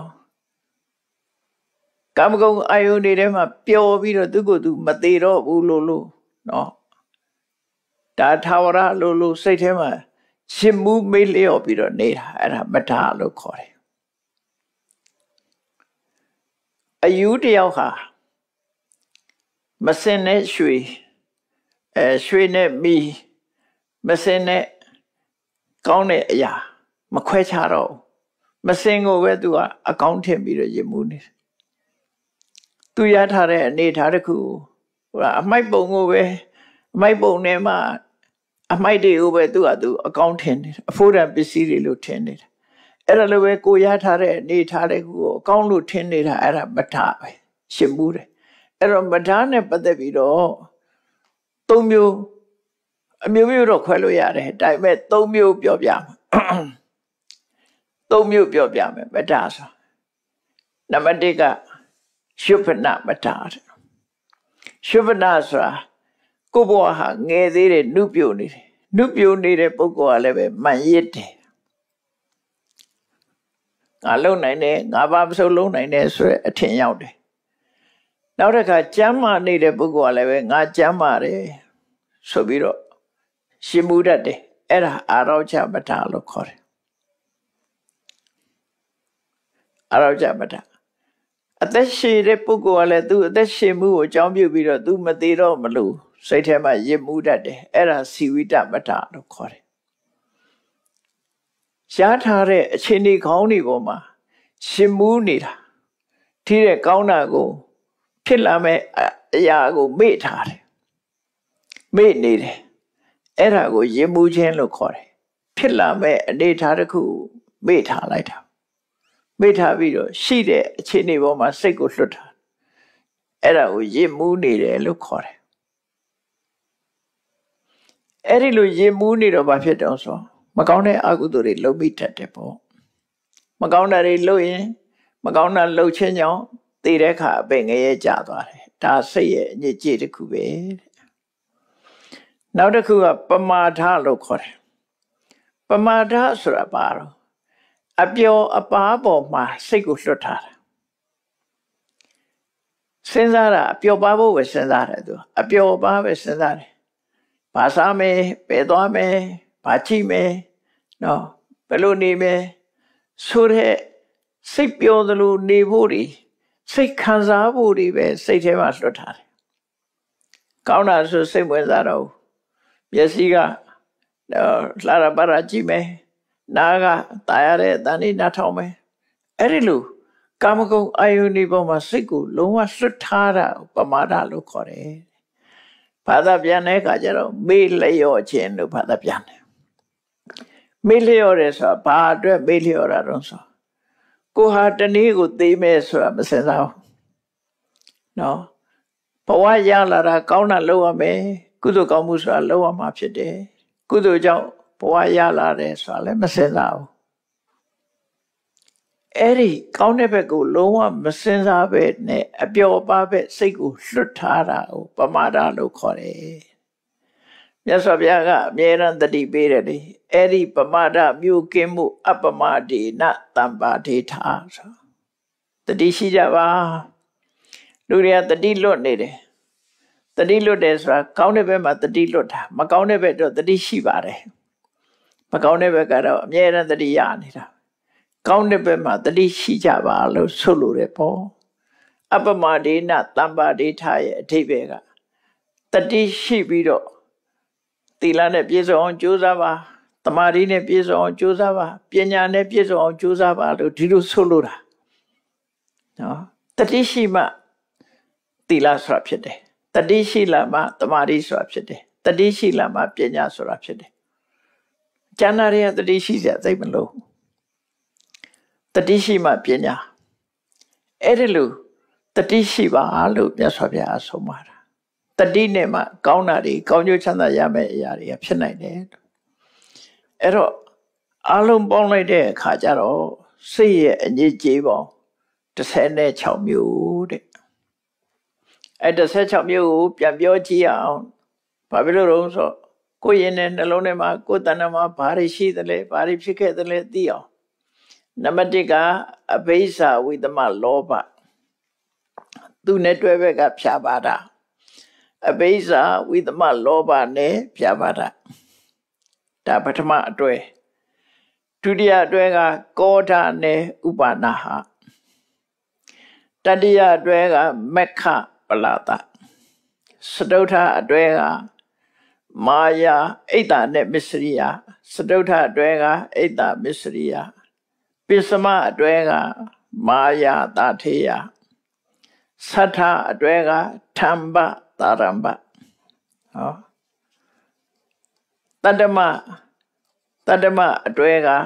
ကာမဂုဏ်အာယုန်တွေထဲမှာပျော်ပြီးတော့သူကိုယ်သူမသေးတော့ဘူးလို့နော်ဒါထာဝရလို့စိတ်ထဲမှာရှင်မူးမေးလျော့ပြီးတော့နေတာအဲ့ဒါမထလို့ခေါ်တယ်အယူတယောက်ဟာမစင်နဲ့ရွှေနဲ့မီမစင်နဲ့ကောင်းတဲ့အရာမခွဲခြားတော့မစင်ကိုပဲသူကအကောင်းထင်ပြီးတော့ရမှုနေသူရထားတဲ့အနေထားတစ်ခုအမိုက်ပုံကိုပဲအမိုက်ပုံထဲမှာအမိုက်တွေကိုပဲသူအကောင်းထင်နေတယ်အဖို့တန်ပစ္စည်းတွေလို့ထင်နေတယ်အဲ့ဒါလိုပဲကိုရထားတဲ့အနေထားတစ်ခုကိုအကောင်းလို့ထင်နေတာအဲ့ဒါမထပဲရှင်မှုတယ်အဲ့တော့မထနဲ့ပတ်သက်ပြီးတော့၃မျိုးအမျိုးတော့ခွဲလို့ရတယ်ဒါပေမဲ့၃မျိုးပြောပြမယ်၃မျိုးပြောပြမယ်မထဆိုနံပါတ်၁ကရှုပ္ပနမထရှုပ္ပနဆိုတာကိုယ့်ဘဝဟာငယ်သေးတယ်နုပြိုနေတယ်နုပြိုနေတဲ့ပုဂ္ဂိုလ်ကလည်းပဲမှန်ရစ်တယ်ငါလုံနိုင်တယ်ငါဘာမဆိုလုံနိုင်တယ်ဆိုရအထင်ရောက်တယ်နောက်တစ်ခါကျမ်းမာနေတဲ့ပုဂ္ဂိုလ်ကလည်းပဲငါကျမ်းမာတယ်ဆိုပြီးတော့ရှင်မူတတ်တယ်အဲ့ဒါအာရောချမထလို့ခေါ်တယ်အာရောချမထအသက်ရှည်တဲ့ပုဂ္ဂိုလ်ကလည်းသူအသက်ရှည်မှုကိုအကြောင်းပြုပြီးတော့သူမသေးတော့မလို့စိတ်ထဲမှာရစ်မှုတတ်တယ်အဲ့ဒါစီဝိတမထလို့ခေါ်တယ်ရှားထားတဲ့အခြေအနေကောင်းတွေပေါ်မှာရှင်မူးနေတာထိတဲ့ကောင်းတာကိုဖြစ်လာမဲ့အရာကိုမေ့ထားတယ်မေ့နေတယ်အဲ့ဒါကိုရစ်မှုခြင်းလို့ခေါ်တယ်ဖြစ်လာမဲ့အနေထားတစ်ခုမေ့ထားလိုက်တာမေ့ထားပြီးတော့ရှိတဲ့အခြေအနေပေါ်မှာစိတ်ကိုလွတ်ထားအဲ့ဒါကိုရစ်မှုနေတယ်လို့ခေါ်တယ်အဲ့ဒီလိုရစ်မှုနေတော့ဘာဖြစ်တော့ဆိုမကောင်းတဲ့အကုသိုလ်တွေလုပ်မိတတ်တယ်ပေါ့မကောင်းတာတွေလုပ်ရင်မကောင်းတာလုပ်ခြင်းကြောင့်သိတဲ့အခါအပင်ငရဲကျသွားတယ်ဒါစိတ်ရဲ့အညစ်အကြေးတစ်ခုပဲနောက်တစ်ခုကပမာဒလို့ခေါ်တယ်ပမာဒဆိုတာဘာလို့အပျော်အပါးပေါ်မှာစိတ်ကိုလွတ်ထားတာစဉ်းစားတာအပျော်ပါဖို့ပဲစဉ်းစားတယ်သူအပျော်ပါပဲစဉ်းစားတယ်ဘာစားမယ်ဘယ်သွားမယ်ဘာကြည့်မယ်နော်ဘယ်လိုနေမယ်ဆိုတဲ့စိတ်ပျော်သလိုနေဖို့တွေစိတ်ခံစားဖို့တွေပဲစိတ်ထဲမှာလွတ်ထားတယ်ကောင်းတာဆိုစိတ်ဝင်စားတော့မျက်စိကလှရပါရကြည့်မယ်နားကတာရတဲ့အတန်လေးနားထောင်မယ်အဲ့ဒီလိုကာမဂုဏ်အာယုန်ဒီပေါ်မှာစိတ်ကိုလုံးဝလွတ်ထားတာပမာဒလို့ခေါ်တယ်ဘာသာပြန်တဲ့အခါကျတော့မေ့လျော့ခြင်းလို့ဘာသာပြန်တယ်မေ့လျော့တယ်ဆိုတာဘာအတွက်မေ့လျော့တာတော့ဆိုကိုဟာတနည်းကိုသိမဲ့ဆိုတာမစင်စားဘူးနော်ဘဝရလာတာကောင်းတာလုပ်ရမယ်ကုသိုလ်ကောင်းမှုဆိုတာလုပ်ရမှာဖြစ်တယ်ကုသိုလ်ကြောင့်ဘဝရလာတယ်ဆိုတာလည်းမစင်စားဘူးအဲ့ဒီကောင်းတဲ့ဘက်ကိုလုံးဝမစင်စားပဲနဲ့အပျော်ပါပဲစိတ်ကိုလွတ်ထားတာကိုပမာဒလို့ခေါ်တယ်မြတ်စွာဘုရားကအမြဲတမ်းတတိပေးတယ်လေအဲ့ဒီပမာဒမျိုးကင်းမှုအပမဒေနတမ္ပါဒေထာဆိုတတိရှိကြပါလူတွေကတတိလွတ်နေတယ်တတိလွတ်တယ်ဆိုတာကောင်းတဲ့ဘက်မှာတတိလွတ်တာမကောင်းတဲ့ဘက်တော့တတိရှိပါတယ်ကောင်းတဲ့ဘက်ကတော့အမြဲတမ်းတတိယနေတာကောင်းတဲ့ဘက်မှာတတိရှိကြပါလို့ဆိုလိုတယ်ပေါ့အပမဒေနတမ္ပါဒိဋ္ဌရဲ့အဓိပ္ပာယ်ကတတိရှိပြီးတော့သီလနဲ့ပြည့်စုံအောင်ကြိုးစားပါတမာတိနဲ့ပြည့်စုံအောင်ကြိုးစားပါပညာနဲ့ပြည့်စုံအောင်ကြိုးစားပါလို့ဒီလိုဆိုလိုတာနော်တတိရှိမှသီလဆိုတာဖြစ်တယ်တတိရှိလာမှတမာတိဆိုတာဖြစ်တယ်တတိရှိလာမှပညာဆိုတာဖြစ်တယ်ကျမ်းစာတွေကတတိရှိစရာသိမလို့တတိရှိမှပညာအဲ့ဒီလိုတတိရှိပါလို့မြတ်စွာဘုရားဆုံးပါတာတတိနဲ့မှကောင်းတာတွေကောင်းကျိုးချမ်းသာရမယ့်အရာတွေဖြစ်နိုင်တယ်အဲ့တော့အလုံးပေါင်းလိုက်တဲ့အခါကျတော့စိတ်ရဲ့အညစ်အကြေးပေါင်း16မျိုးတဲ့အဲ့16မျိုးကိုပြန်ပြောကြည့်အောင်ဘာဖြစ်လို့လဲဆိုကိုယ်ရင်နဲ့နှလုံးထဲမှာကိုယ်တဏ္ဍမှာဘာတွေရှိသလဲဘာတွေဖြစ်ခဲ့သလဲသိအောင်နံပါတ်1ကအဘိဇ္ဇာဝိသမလောဘသူနဲ့တွဲဘက်ကဖြာပါတာအဘိဇ္ဇာဝိသမလောဘနဲ့ဖြာပါတာဒါပထမအတွဲဒုတိယအတွဲကကောဓာနဲ့ဥပါနာဟတတိယအတွဲကမက္ခပလာတစတုထအတွဲကမာယာအိတ်တာနဲ့မစ္စရိယစတုထအတွဲကအိတ်တာမစ္စရိယပိစမအတွဲကမာယာတာထေယသတ္ထအတွဲကထမ္ပတာရမ္ပဟောတတ္တမအတွဲက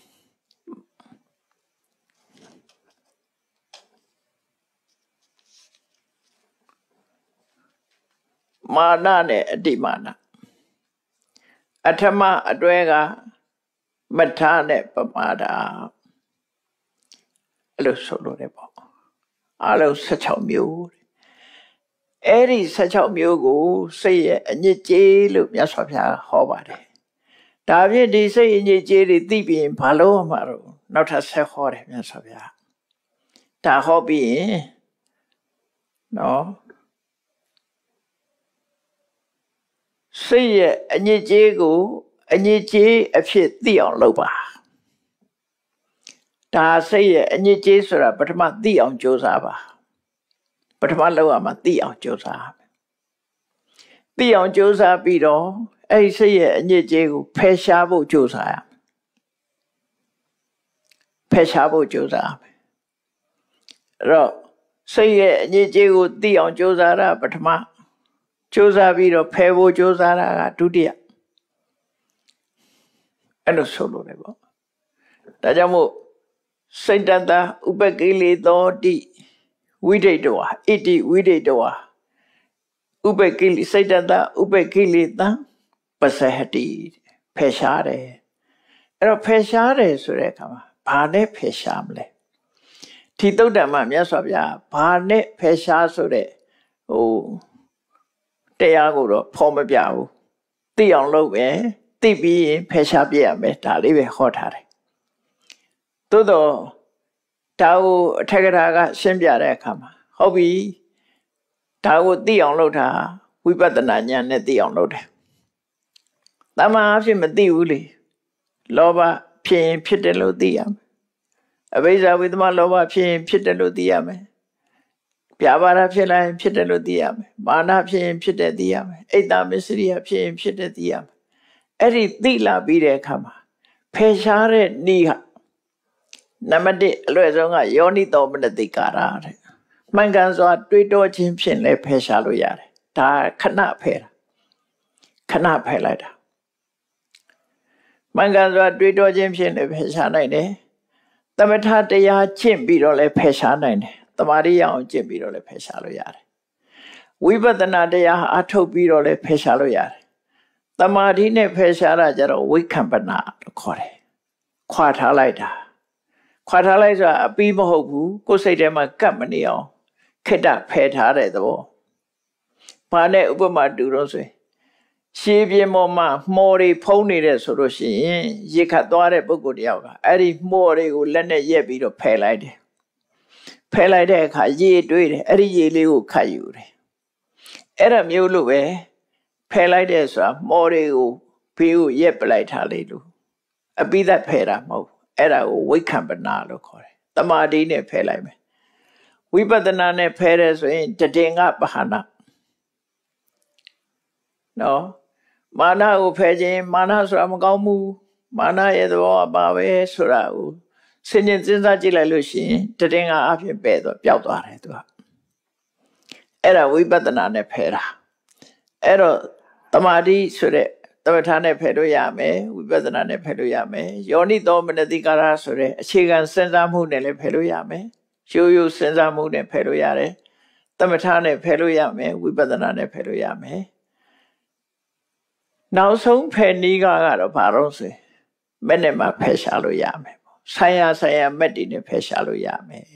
မာနနဲ့အတိမာနအထမအတွဲကမထာနဲ့ပမာဒအဲ့လိုဆိုလို့ရပေါ့အလုံး16မျိုးအဲ့ဒီ16မျိုးကိုစိတ်ရဲ့အညစ်အကြေးလို့မြတ်စွာဘုရားဟောပါတယ်ဒါဖြင့်ဒီစိတ်အညစ်အကြေးတွေသိပြီးရင်ဘာလို့မှတော့နောက်ထပ်ဆက်ဟောတယ်မြတ်စွာဘုရားဒါဟောပြီးရင်နော်စိတ်ရဲ့အညစ်အကြေးကိုအညစ်အကြေးအဖြစ်သိအောင်လုပ်ပါဒါစိတ်ရဲ့အညစ်အကြေးဆိုတာပထမသိအောင်ကြိုးစားပါပထမလုပ်ရမှာသိအောင်ကြိုးစားသိအောင်ကြိုးစားပြီးတော့အဲ့ဒီစိတ်ရဲ့အညစ်အကြေးကိုဖယ်ရှားဖို့ကြိုးစားရမယ်ဖယ်ရှားဖို့ကြိုးစားရမယ်အဲ့တော့စိတ်ရဲ့အညစ်အကြေးကိုသိအောင်ကြိုးစားတာပထမကြိုးစားပြီးတော့ဖယ်ဖို့ကြိုးစားတာကဒုတိယအဲ့လိုဆိုလို့လေပေါ့ဒါကြောင့်မို့စိတ်တတဥပကိလေသောတိဝိဒိတဝါဣတိဝိဒိတဝါဥပကိလေစိတ်တတဥပကိလေသံပစဟတိဖယ်ရှားတယ်အဲ့တော့ဖယ်ရှားတယ်ဆိုတဲ့အခါမှာဘာနဲ့ဖယ်ရှားမလဲဒီသုတ္တမမြတ်စွာဘုရားဘာနဲ့ဖယ်ရှားဆိုတဲ့တရားကိုတော့ဖော်မပြဘူးသိအောင်လုပ်မယ်သိပြီးရင်ဖယ်ရှားပြရမယ်ဒါလေးပဲဟောထားတယ်သို့တော့ဒါကိုအထက်ကထာကရှင်းပြတဲ့အခါမှာဟုတ်ပြီဒါကိုသိအောင်လုပ်တာဝိပဿနာဉာဏ်နဲ့သိအောင်လုပ်တယ်တမန်အဖြစ်မသိဘူးလေလောဘဖြစ်ရင်ဖြစ်တယ်လို့သိရမယ်အဘိဇ္ဇာဝိသမလောဘဖြစ်ရင်ဖြစ်တယ်လို့သိရမယ်ပြာပါဒဖြစ်လာရင်ဖြစ်တယ်လို့သိရမယ်မာနဖြစ်ရင်ဖြစ်တယ်သိရမယ်အိတ်တမစ္စရိယဖြစ်ရင်ဖြစ်တယ်သိရမယ်အဲ့ဒီသိလာပြီးတဲ့အခါမှာဖယ်ရှားတဲ့ဤဟာနံပါတ်1အလွယ်ဆုံးကယောနိသောမနတိကာရတဲ့မှန်ကန်စွာတွေးတောခြင်းဖြင့်လည်းဖယ်ရှားလို့ရတယ်ဒါခဏဖယ်တာခဏဖယ်လိုက်တာမှန်ကန်စွာတွေးတောခြင်းဖြင့်လည်းဖယ်ရှားနိုင်တယ်သမထတရားကျင့်ပြီးတော့လည်းဖယ်ရှားနိုင်တယ်တမာရိယအောင်ကျင့်ပြီးတော့လည်းဖယ်ရှားလို့ရတယ်ဝိပဿနာတရားအထုတ်ပြီးတော့လည်းဖယ်ရှားလို့ရတယ်တမာတိနဲ့ဖယ်ရှားတာကြတော့ဝိက္ခမ္ပနာလို့ခေါ်တယ်ခွာထားလိုက်တာခွာထားလိုက်ဆိုတာအပြီးမဟုတ်ဘူးကိုယ်စိတ်ထဲမှာကပ်မနေအောင်ခိတ္တဖယ်ထားတဲ့သဘောဘာနဲ့ဥပမာတူတော့ဆိုရင်ရှေးပြင်းပေါ်မှာမှော်တွေဖုံးနေတဲ့ဆိုလို့ရှိရင်ရေခတ်သွားတဲ့ပုဂ္ဂိုလ်တယောက်ကအဲ့ဒီမှော်တွေကိုလက်နဲ့ရက်ပြီးတော့ဖယ်လိုက်တယ်ဖယ်လိုက်တဲ့အခါရေတွေးတယ်အဲ့ဒီရေလေးကိုခတ်ယူတယ်အဲ့ဒါမျိုးလို့ပဲဖယ်လိုက်တဲ့ဆိုတာမှော်တွေကိုဘေးကိုရက်ပလိုက်ထားလေလို့အပိသက်ဖယ်တာမဟုတ်အဲ့ဒါကိုဝိက္ခမ္ပနာလို့ခေါ်တယ်တမာတိနဲ့ဖယ်လိုက်မယ်ဝိပဿနာနဲ့ဖယ်တယ်ဆိုရင်တတင်္ဂပဟာနာနော်မာနကိုဖယ်ခြင်းမာနဆိုတာမကောင်းဘူးမာနရဲ့သဘောကပါပဲဆိုတာကိုစဉ်းကျင်စဉ်းစားကြည့်လိုက်လို့ရှိရင်တတင်္ဂအဖြစ်ပဲတော့ပျောက်သွားတယ်သူကအဲ့ဒါဝိပဿနာနဲ့ဖယ်တာအဲ့တော့တမာတိဆိုတဲ့သမထနဲ့ဖယ်လို့ရမယ်ဝိပဿနာနဲ့ဖယ်လို့ရမယ်ယောနိသောမနတိကာရဆိုတဲ့အခြေခံစဉ်းစားမှုနဲ့လည်းဖယ်လို့ရမယ်ရိုးရိုးစဉ်းစားမှုနဲ့ဖယ်လို့ရတယ်သမထနဲ့ဖယ်လို့ရမယ်ဝိပဿနာနဲ့ဖယ်လို့ရမယ်နောက်ဆုံးဖယ်နည်းကတော့ဘာလို့ဆိုမဲ့နဲ့မှဖယ်ရှားလို့ရမယ်ပေါ့ဆိုင်ရာမက်တွေနဲ့ဖယ်ရှားလို့ရမယ်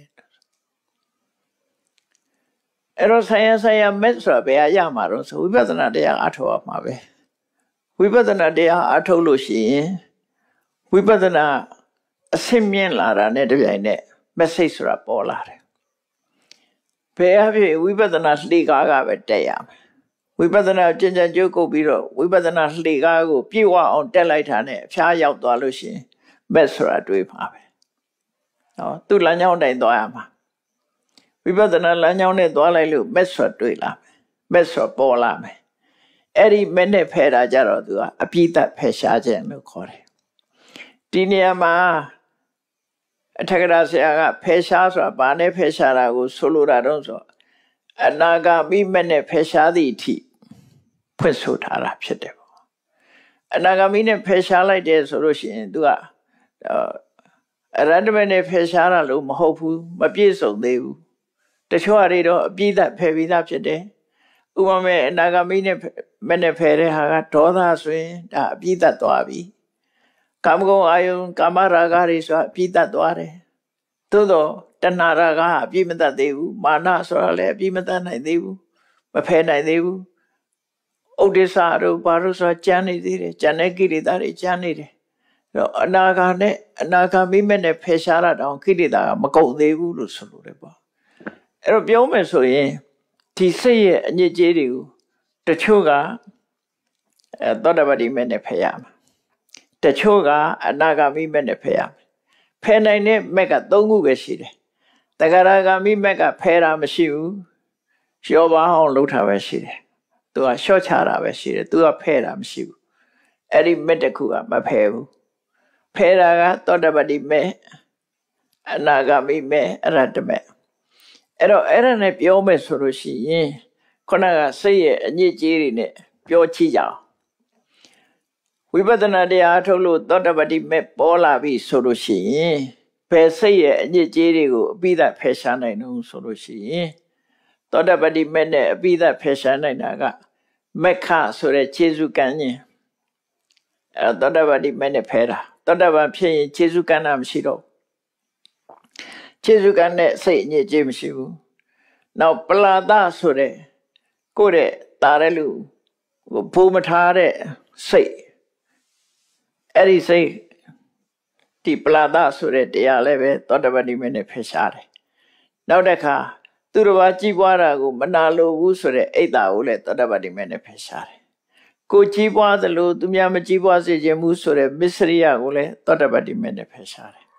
အဲ့တော့ဆိုင်ရာမက်ဆိုတာဘယ်အရမှာတော့ဆိုဝိပဿနာတရားအထောက်အမှာပဲဝိပဿနာတရားအထုတ်လို့ရှိရင်ဝိပဿနာအဆင့်မြင့်လာတာနဲ့တပြိုင်နက် message ဆိုတာပေါ်လာတယ်ဘယ်အဖြစ်ဝိပဿနာလှေကားကပဲတက်ရမယ်ဝိပဿနာကျင့်ကြံကြိုးကုပ်ပြီးတော့ဝိပဿနာလှေကားကိုပြည့်ဝအောင်တက်လိုက်တာနဲ့အဖျားရောက်သွားလို့ရှိရင် message ဆိုတာတွေးပါပဲနော်သူ့လမ်းကြောင်းတိုင်းသွားရမှာဝိပဿနာလမ်းကြောင်းနဲ့သွားလိုက်လို့ message ဆိုတာတွေးလာမယ် message ဆိုတာပေါ်လာမယ်အဲ့ဒီမဲ့နဲ့ဖယ်တာကြတော့သူကအပိသက်ဖယ်ရှားခြင်းလို့ခေါ်တယ်ဒီနေရာမှာအထက်ကရာဆရာကဖယ်ရှားဆိုတာဘာနဲ့ဖယ်ရှားတာကိုဆိုလိုတာတော့ဆိုအနာဂါမိမဲ့နဲ့ဖယ်ရှားသည့်အထိဖွင့်ဆိုထားတာဖြစ်တယ်ပေါ့အနာဂါမိနဲ့ဖယ်ရှားလိုက်တယ်ဆိုလို့ရှိရင်သူကအရဟတမေနဲ့ဖယ်ရှားတာလို့မဟုတ်ဘူးမပြည့်စုံသေးဘူးတချို့အရေးတော့အပိသက်ဖယ်ပြီးသားဖြစ်တယ်ဥပမာအနာဂါမိနဲ့မနဲ့ဖယ်တဲ့ဟာကဒေါသဆိုရင်ဒါအပိသက်သွားပြီကာမဂုဏ်အာယုံကာမရာဂတွေဆိုတာအပိသက်သွားတယ်သို့တော့တဏှာရာဂအပြည့်မတတ်သေးဘူးမာနဆိုတာလည်းအပြည့်မတတ်နိုင်သေးဘူးမဖယ်နိုင်သေးဘူးဥဒိစ္စတို့ဘာလို့ဆိုတာကြမ်းနေသေးတယ်ကြံတဲ့ကိလေသာတွေကြမ်းနေတယ်အဲ့တော့အနာဂါမိမဲ့နဲ့ဖယ်ရှားတာတောင်ကိလေသာကမကုန်သေးဘူးလို့ဆိုလိုတယ်ပေါ့အဲ့တော့ပြောမယ်ဆိုရင်ဒီစိတ်ရဲ့အညစ်အကြေးတွေကိုတချို့ကသောတာပတိမဲ့နဲ့ဖယ်ရမှာတချို့ကအနာဂါမိမဲ့နဲ့ဖယ်ရမှာဖယ်နိုင်တဲ့မက်က၃ခုပဲရှိတယ်တဂရဂါမိမက်ကဖယ်တာမရှိဘူးရောပါအောင်လှုပ်တာပဲရှိတယ်သူကရှော့ချတာပဲရှိတယ်သူကဖယ်တာမရှိဘူးအဲ့ဒီမက်တစ်ခုကမဖယ်ဘူးဖယ်တာကသောတာပတိမဲ့အနာဂါမိမဲ့အရဟတမဲ့အဲ့တော့အဲ့ဒါနဲ့ပြောမယ်ဆိုလို့ရှိရင်ခုနကစိတ်ရဲ့အညစ်အကြေးတွေနဲ့ပြောချိကြအောင်ဝိပဿနာတရားထုတ်လို့သောတာပတိမဲ့ပေါ်လာပြီဆိုလို့ရှိရင်ဘယ်စိတ်ရဲ့အညစ်အကြေးတွေကိုအပိသက်ဖယ်ရှားနိုင်လို့ဆိုလို့ရှိရင်သောတာပတိမဲ့နဲ့အပိသက်ဖယ်ရှားနိုင်တာကမက္ခဆိုတဲ့ခြေစုကံခြင်းအဲ့သောတာပတိမဲ့နဲ့ဖယ်တာသောတာပန်ဖြစ်ရင်ခြေစုကံတာမရှိတော့ခြေစုကံနဲ့စိတ်အညစ်အကြေးမရှိဘူးနောက်ပလာဒဆိုတဲ့ကိုယ့်ရဲ့တာတဲ့လူဘိုးမထားတဲ့စိတ်အဲ့ဒီစိတ်ဒီပလာဒဆိုတဲ့တရားလည်းပဲသောတာပတိမဲ့နဲ့ဖယ်ရှားတယ်နောက်တစ်ခါသူတစ်ပါးကြည်ပွားတာကိုမနာလိုဘူးဆိုတဲ့အိတ်တာကိုလည်းသောတာပတိမဲ့နဲ့ဖယ်ရှားတယ်ကိုကြည်ပွားသလိုသူများမကြည်ပွားစေခြင်းဘူးဆိုတဲ့မစ္စရိယကိုလည်းသောတာပတိမဲ့နဲ့ဖယ်ရှားတယ်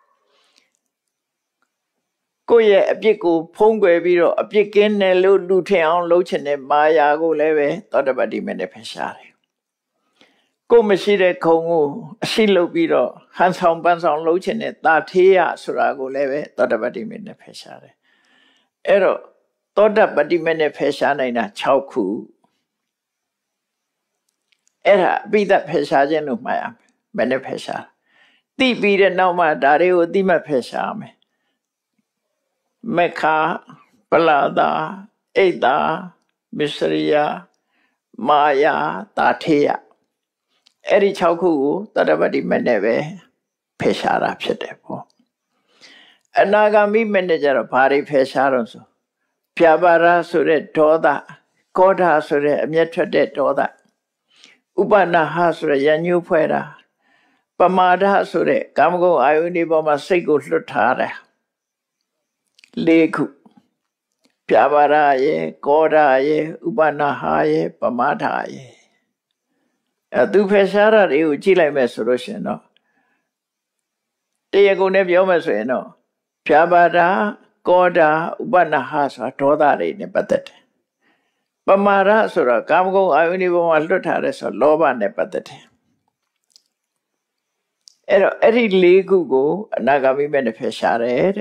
ကိုယ့်ရဲ့အပြစ်ကိုဖုံးကွယ်ပြီးတော့အပြစ်ကင်းတယ်လို့လူထင်အောင်လုပ်ချင်တဲ့မာယာကိုလည်းပဲသောတာပတိမဲ့နဲ့ဖယ်ရှားတယ်ကိုမရှိတဲ့ခုံကိုအရှိလုပ်ပြီးတော့ဟန်ဆောင်ပန်းဆောင်လုပ်ချင်တဲ့တာထေးရဆိုတာကိုလည်းပဲသောတာပတိမဲ့နဲ့ဖယ်ရှားတယ်အဲ့တော့သောတာပတိမဲ့နဲ့ဖယ်ရှားနိုင်တာ6ခုအဲ့ဒါအပိသက်ဖယ်ရှားခြင်းလို့မှတ်ရမယ်ဘယ်နဲ့ဖယ်ရှားသိပြီးတဲ့နောက်မှဒါတွေကိုအတိမတ်ဖယ်ရှားမယ်မက္ခပလာဒအိတ်တာမစ္စရိယမာယာတာထေယအဲ့ဒီ6ခုကိုသောတာပတိမဲ့နဲ့ပဲဖယ်ရှားတာဖြစ်တယ်ပေါ့အနာဂါမိမဲ့နဲ့ကြတော့ဘာတွေဖယ်ရှားတော့ဆိုပြပါရဆိုတဲ့ဒေါသကောဓာဆိုတဲ့အမျက်ထွက်တဲ့ဒေါသဥပနာဟဆိုတဲ့ရညှိုးဖွဲ့တာပမာဒဆိုတဲ့ကာမဂုဏ်အာယုန်ဒီပေါ်မှာစိတ်ကိုလွတ်ထားတယ်၄ခုပြပါရရဲ့ကောဓာရဲ့ဥပနာဟရဲ့ပမာဒရဲ့သူဖယ်ရှားတာတွေကိုကြည့်လိုက်မယ်ဆိုလို့ရှင်တော့တရားကုန်နဲ့ပြောမယ်ဆိုရင်တော့ဖြာပါဒကောဒဥပနာဟဆိုတာဒေါသတွေနဲ့ပတ်သက်တယ်ပမာဒဆိုတော့ကာမဂုဏ်အာယုန်ဒီဘုံမှာလွတ်ထားတယ်ဆိုတော့လောဘနဲ့ပတ်သက်တယ်အဲ့တော့အဲ့ဒီ၄ခုကိုအနာဂါမိမဲ့နဲ့ဖယ်ရှားတယ်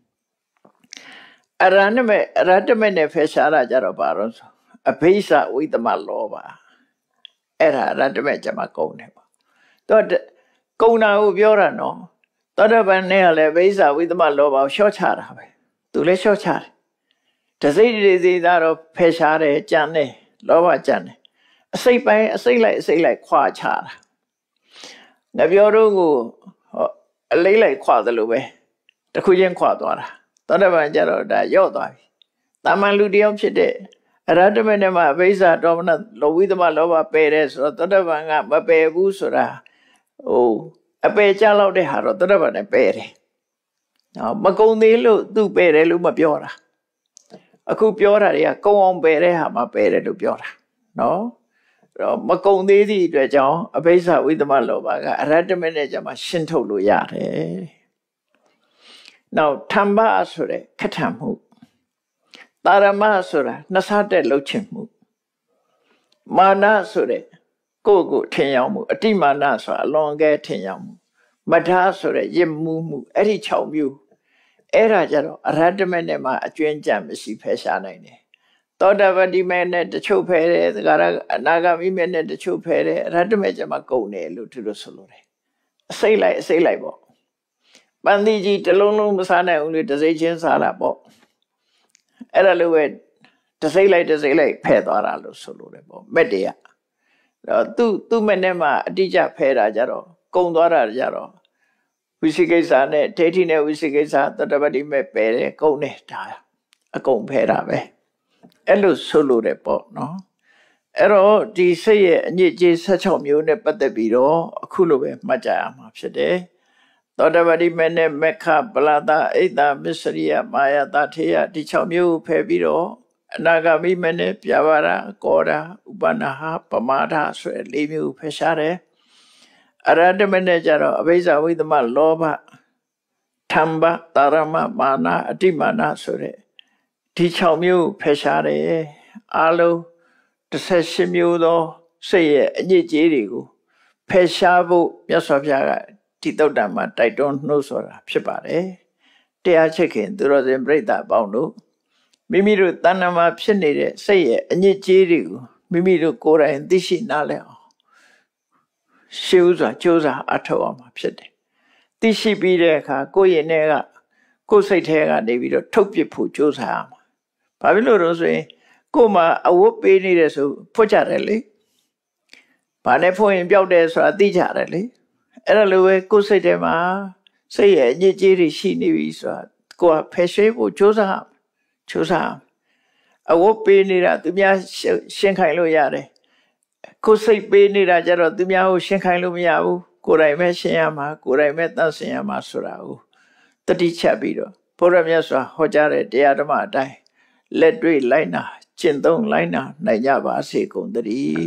တဲ့အရဟတမေနဲ့ဖယ်ရှားတာကြတော့ဘာလို့ဆိုအဘိဓဝိသမလောဘအဲ့ဒါအရဟတမေကျမှကုန်တယ်ပေါ့တော့ကုန်တာကိုပြောတာနော်သောတပန်နဲ့ကလည်းအဘိဓဝိသမလောဘကိုလျှော့ချတာပဲသူလည်းလျှော့ချတယ်တစိတ်တွေစီသားတော့ဖယ်ရှားတယ်ကြံတယ်လောဘကြံတယ်အစိတ်ပိုင်းအစိတ်လိုက်ခွာချတာငါပြောတော့ကိုအလေးလိုက်ခွာသလိုပဲတစ်ခုချင်းခွာသွားတာသောတပန်ကျတော့ဒါရော့သွားပြီတာမန်လူတယောက်ဖြစ်တဲ့အရဟတမေနဲ့မှအဘိဓဒေါမနလောဝိသမလောဘပယ်တယ်ဆိုတော့သောတပန်ကမပယ်ဘူးဆိုတာအပယ်ကြလောက်တဲ့ဟာတော့သောတပန်နဲ့ပယ်တယ်နော်မကုံသေးလို့သူ့ပယ်တယ်လို့မပြောတာအခုပြောတာတွေကကုံအောင်ပယ်တဲ့ဟာမှပယ်တယ်လို့ပြောတာနော်တော့မကုံသေးသည့်အတွက်ကြောင့်အဘိဓဝိသမလောဘကအရဟတမေနဲ့ကျမှရှင်းထုတ်လို့ရတယ်နောက်ထမ္ပဆိုတဲ့ခက်ထံမှုတာရမဆိုတာနှစ်ဆတဲ့လှုပ်ချင်မှုမာနဆိုတဲ့ကိုယ့်ထင်ရောက်မှုအတိမာနဆိုတာအလွန်ကဲထင်ရောက်မှုမထာဆိုတဲ့ရစ်မှုအဲ့ဒီ6မျိုးအဲ့ဒါကြတော့အရဟတမေနဲ့မှအကျွင်းကြံမရှိဖယ်ရှားနိုင်တယ်သောတာပတိမေနဲ့တချို့ဖယ်တယ်သဂရအနာဂမိမေနဲ့တချို့ဖယ်တယ်အရဟတမေကျမှကုန်တယ်လို့သူတို့ဆိုလိုတယ်အစိတ်လိုက်ပေါ့ပန်းသီးကြီးတစ်လုံးလုံးမစားနိုင်ဘူးလေတစ်စိတ်ချင်းစားတာပေါ့အဲ့ဒါလိုပဲတစ်စိတ်လိုက်ဖယ်သွားတာလို့ဆိုလိုတယ်ပေါ့မက်တရတော့သူ့မက်နဲ့မှအတိအကျဖယ်တာကြတော့ကုန်သွားတာကြတော့ဝိသိကိစ္စနဲ့ဒိဋ္ဌိနဲ့ဝိသိကိစ္စသတ္တပတိမဲ့ပယ်တယ်ကုန်တယ်ဒါအကုန်ဖယ်တာပဲအဲ့လိုဆိုလိုတယ်ပေါ့နော်အဲ့တော့ဒီစိတ်ရဲ့အညစ်အကြေး16မျိုးနဲ့ပတ်သက်ပြီးတော့အခုလိုပဲမှတ်ကြရမှာဖြစ်တယ်သောတပတိမဲ့နဲ့မက္ခပလာတအိတ်တာမစ္စရိယမာယတထေယဒီ6မျိုးဖယ်ပြီးတော့အနာဂမိမဲ့နဲ့ပြဘာရကောဒဥပနာဟပမာဒဆိုတဲ့4မျိုးဖယ်ရှားတယ်အရဟတမေနဲ့ကြတော့အဘိဓဝိသမလောဘထမ္ပတာရမမာနအတိမာနဆိုတဲ့ဒီ6မျိုးဖယ်ရှားတယ်အလုံး18မျိုးသောစိတ်ရဲ့အညစ်အကြေးတွေကိုဖယ်ရှားဖို့မြတ်စွာဘုရားကဒီသုတ်တံမှာတိုက်တွန်းနှိုးဆော်တာဖြစ်ပါတယ်တရားချစ်ခင်သူတော်စင်ပြိဿအပေါင်းတို့မိမိတို့တဏ္ဍာမှာဖြစ်နေတဲ့စိတ်ရဲ့အညစ်အကြေးတွေကိုမိမိတို့ကိုယ်တိုင်သိရှိနားလည်အောင်ရှေးဥစွာကြိုးစားအထောက်အမှာဖြစ်တယ်သိရှိပြီးတဲ့အခါကိုယ့်ရဲ့နဲ့ကကိုယ်စိတ်ထဲကနေပြီးတော့ထုတ်ပစ်ဖို့ကြိုးစားရမှာဘာဖြစ်လို့တော့ဆိုရင်ကိုယ်မှာအဝတ်ပေးနေတယ်ဆိုဖွတ်ကြတယ်လေဘာနဲ့ဖွင့်ရင်ပျောက်တယ်ဆိုတာသိကြတယ်လေအဲ့ဒါလိုပဲကိုယ်စိတ်ထဲမှာစိတ်ရဲ့အညစ်အကြေးတွေရှိနေပြီဆိုတာကိုယ်ကဖယ်ရှားဖို့ကြိုးစားအဝတ်ပေးနေတာသူများရှင်းခိုင်းလို့ရတယ်ကိုယ်စိတ်ပေးနေတာကြတော့သူများကိုရှင်းခိုင်းလို့မရဘူးကိုယ်တိုင်ပဲရှင်းရမှာကိုယ်တိုင်ပဲသန့်စင်ရမှာဆိုတာကိုတတိချက်ပြီးတော့ဘုရားမြတ်စွာဟောကြားတဲ့တရားဓမ္မအတိုင်းလက်တွေ့လိုက်နာကျင့်သုံးလိုက်နာနိုင်ကြပါစေကုန်သတည်း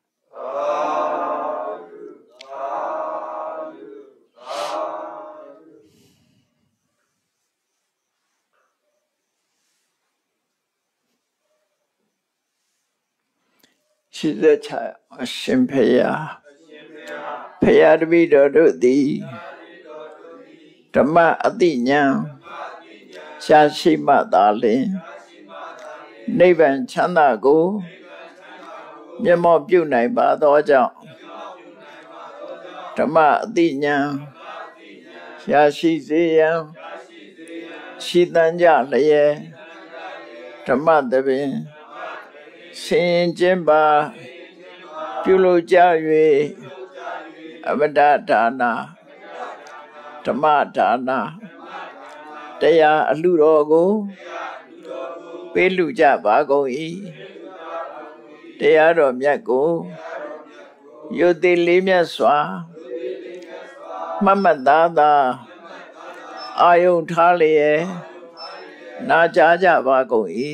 ရှိသက်ချာအရှင်ဖေယဖေယတပိတော်တို့သည်ဓမ္မအတိညာရှားရှိမှသာလျှင်နိဗ္ဗာန်ချမ်းသာကိုမျက်မှောက်ပြုနိုင်ပါသောကြောင့်ဓမ္မအတိညာရှားရှိစေရန်ရှိတန်ကြလျက်ဓမ္မသဘင်ဆင်ကျင်ပါပြုလုပ်ကြ၍အမတဒါနာဓမ္မဒါနာတရားအလှတော်ကိုပေးလူကြပါကုန်၏တရားတော်မြတ်ကိုယုတိလေးမြတ်စွာမှတ်မှတ်သားသာအာယုန်ထားလျက်နာကြားကြပါကုန်၏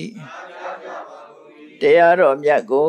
တရားတော်မြတ်ကို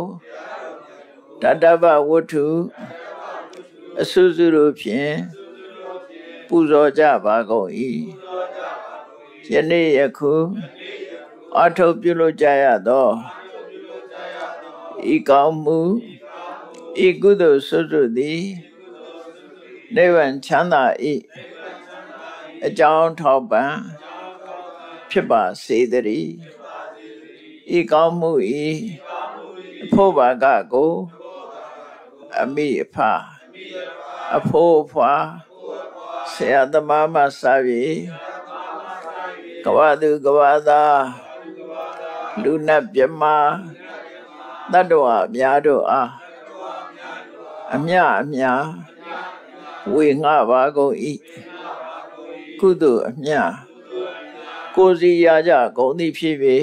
တတ္တဗဝတ္ထုအစုစုတို့ဖြင့်ပူဇော်ကြပါကုန်၏ယနေ့ယခုအထောက်ပြုလို့ကြရသောဤကောင်းမှုဤကုသိုလ်စွတ်စွတ်သည်နိဗ္ဗာန်ချမ်းသာ၏အကြောင်းထောက်ပံ့ဖြစ်ပါစေတည်းဤကောင်းမှု၏အဖို့ဘာကကိုအမိအဖအဖိုးအဖွာဆရာသမားမှစ၍ကဝသူကဝသားလူနတ်မြမတတ္တဝအများတို့အားအမြဝေငှပါကုန်၏ကုသိုလ်အမြကိုယ်စီရကြကုန်သည်ဖြစ်၍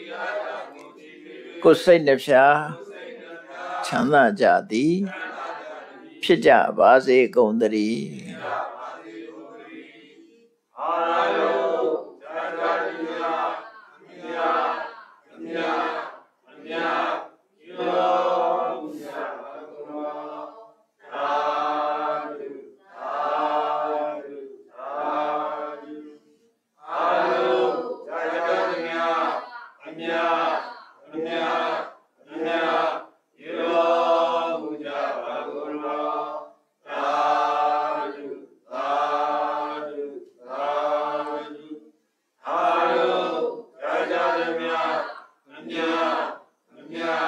ကိုယ်စိတ်နှဖျားချမ်းသာကြသည်ဖြစ်ကြပါစေကုန်သတည်း Yeah.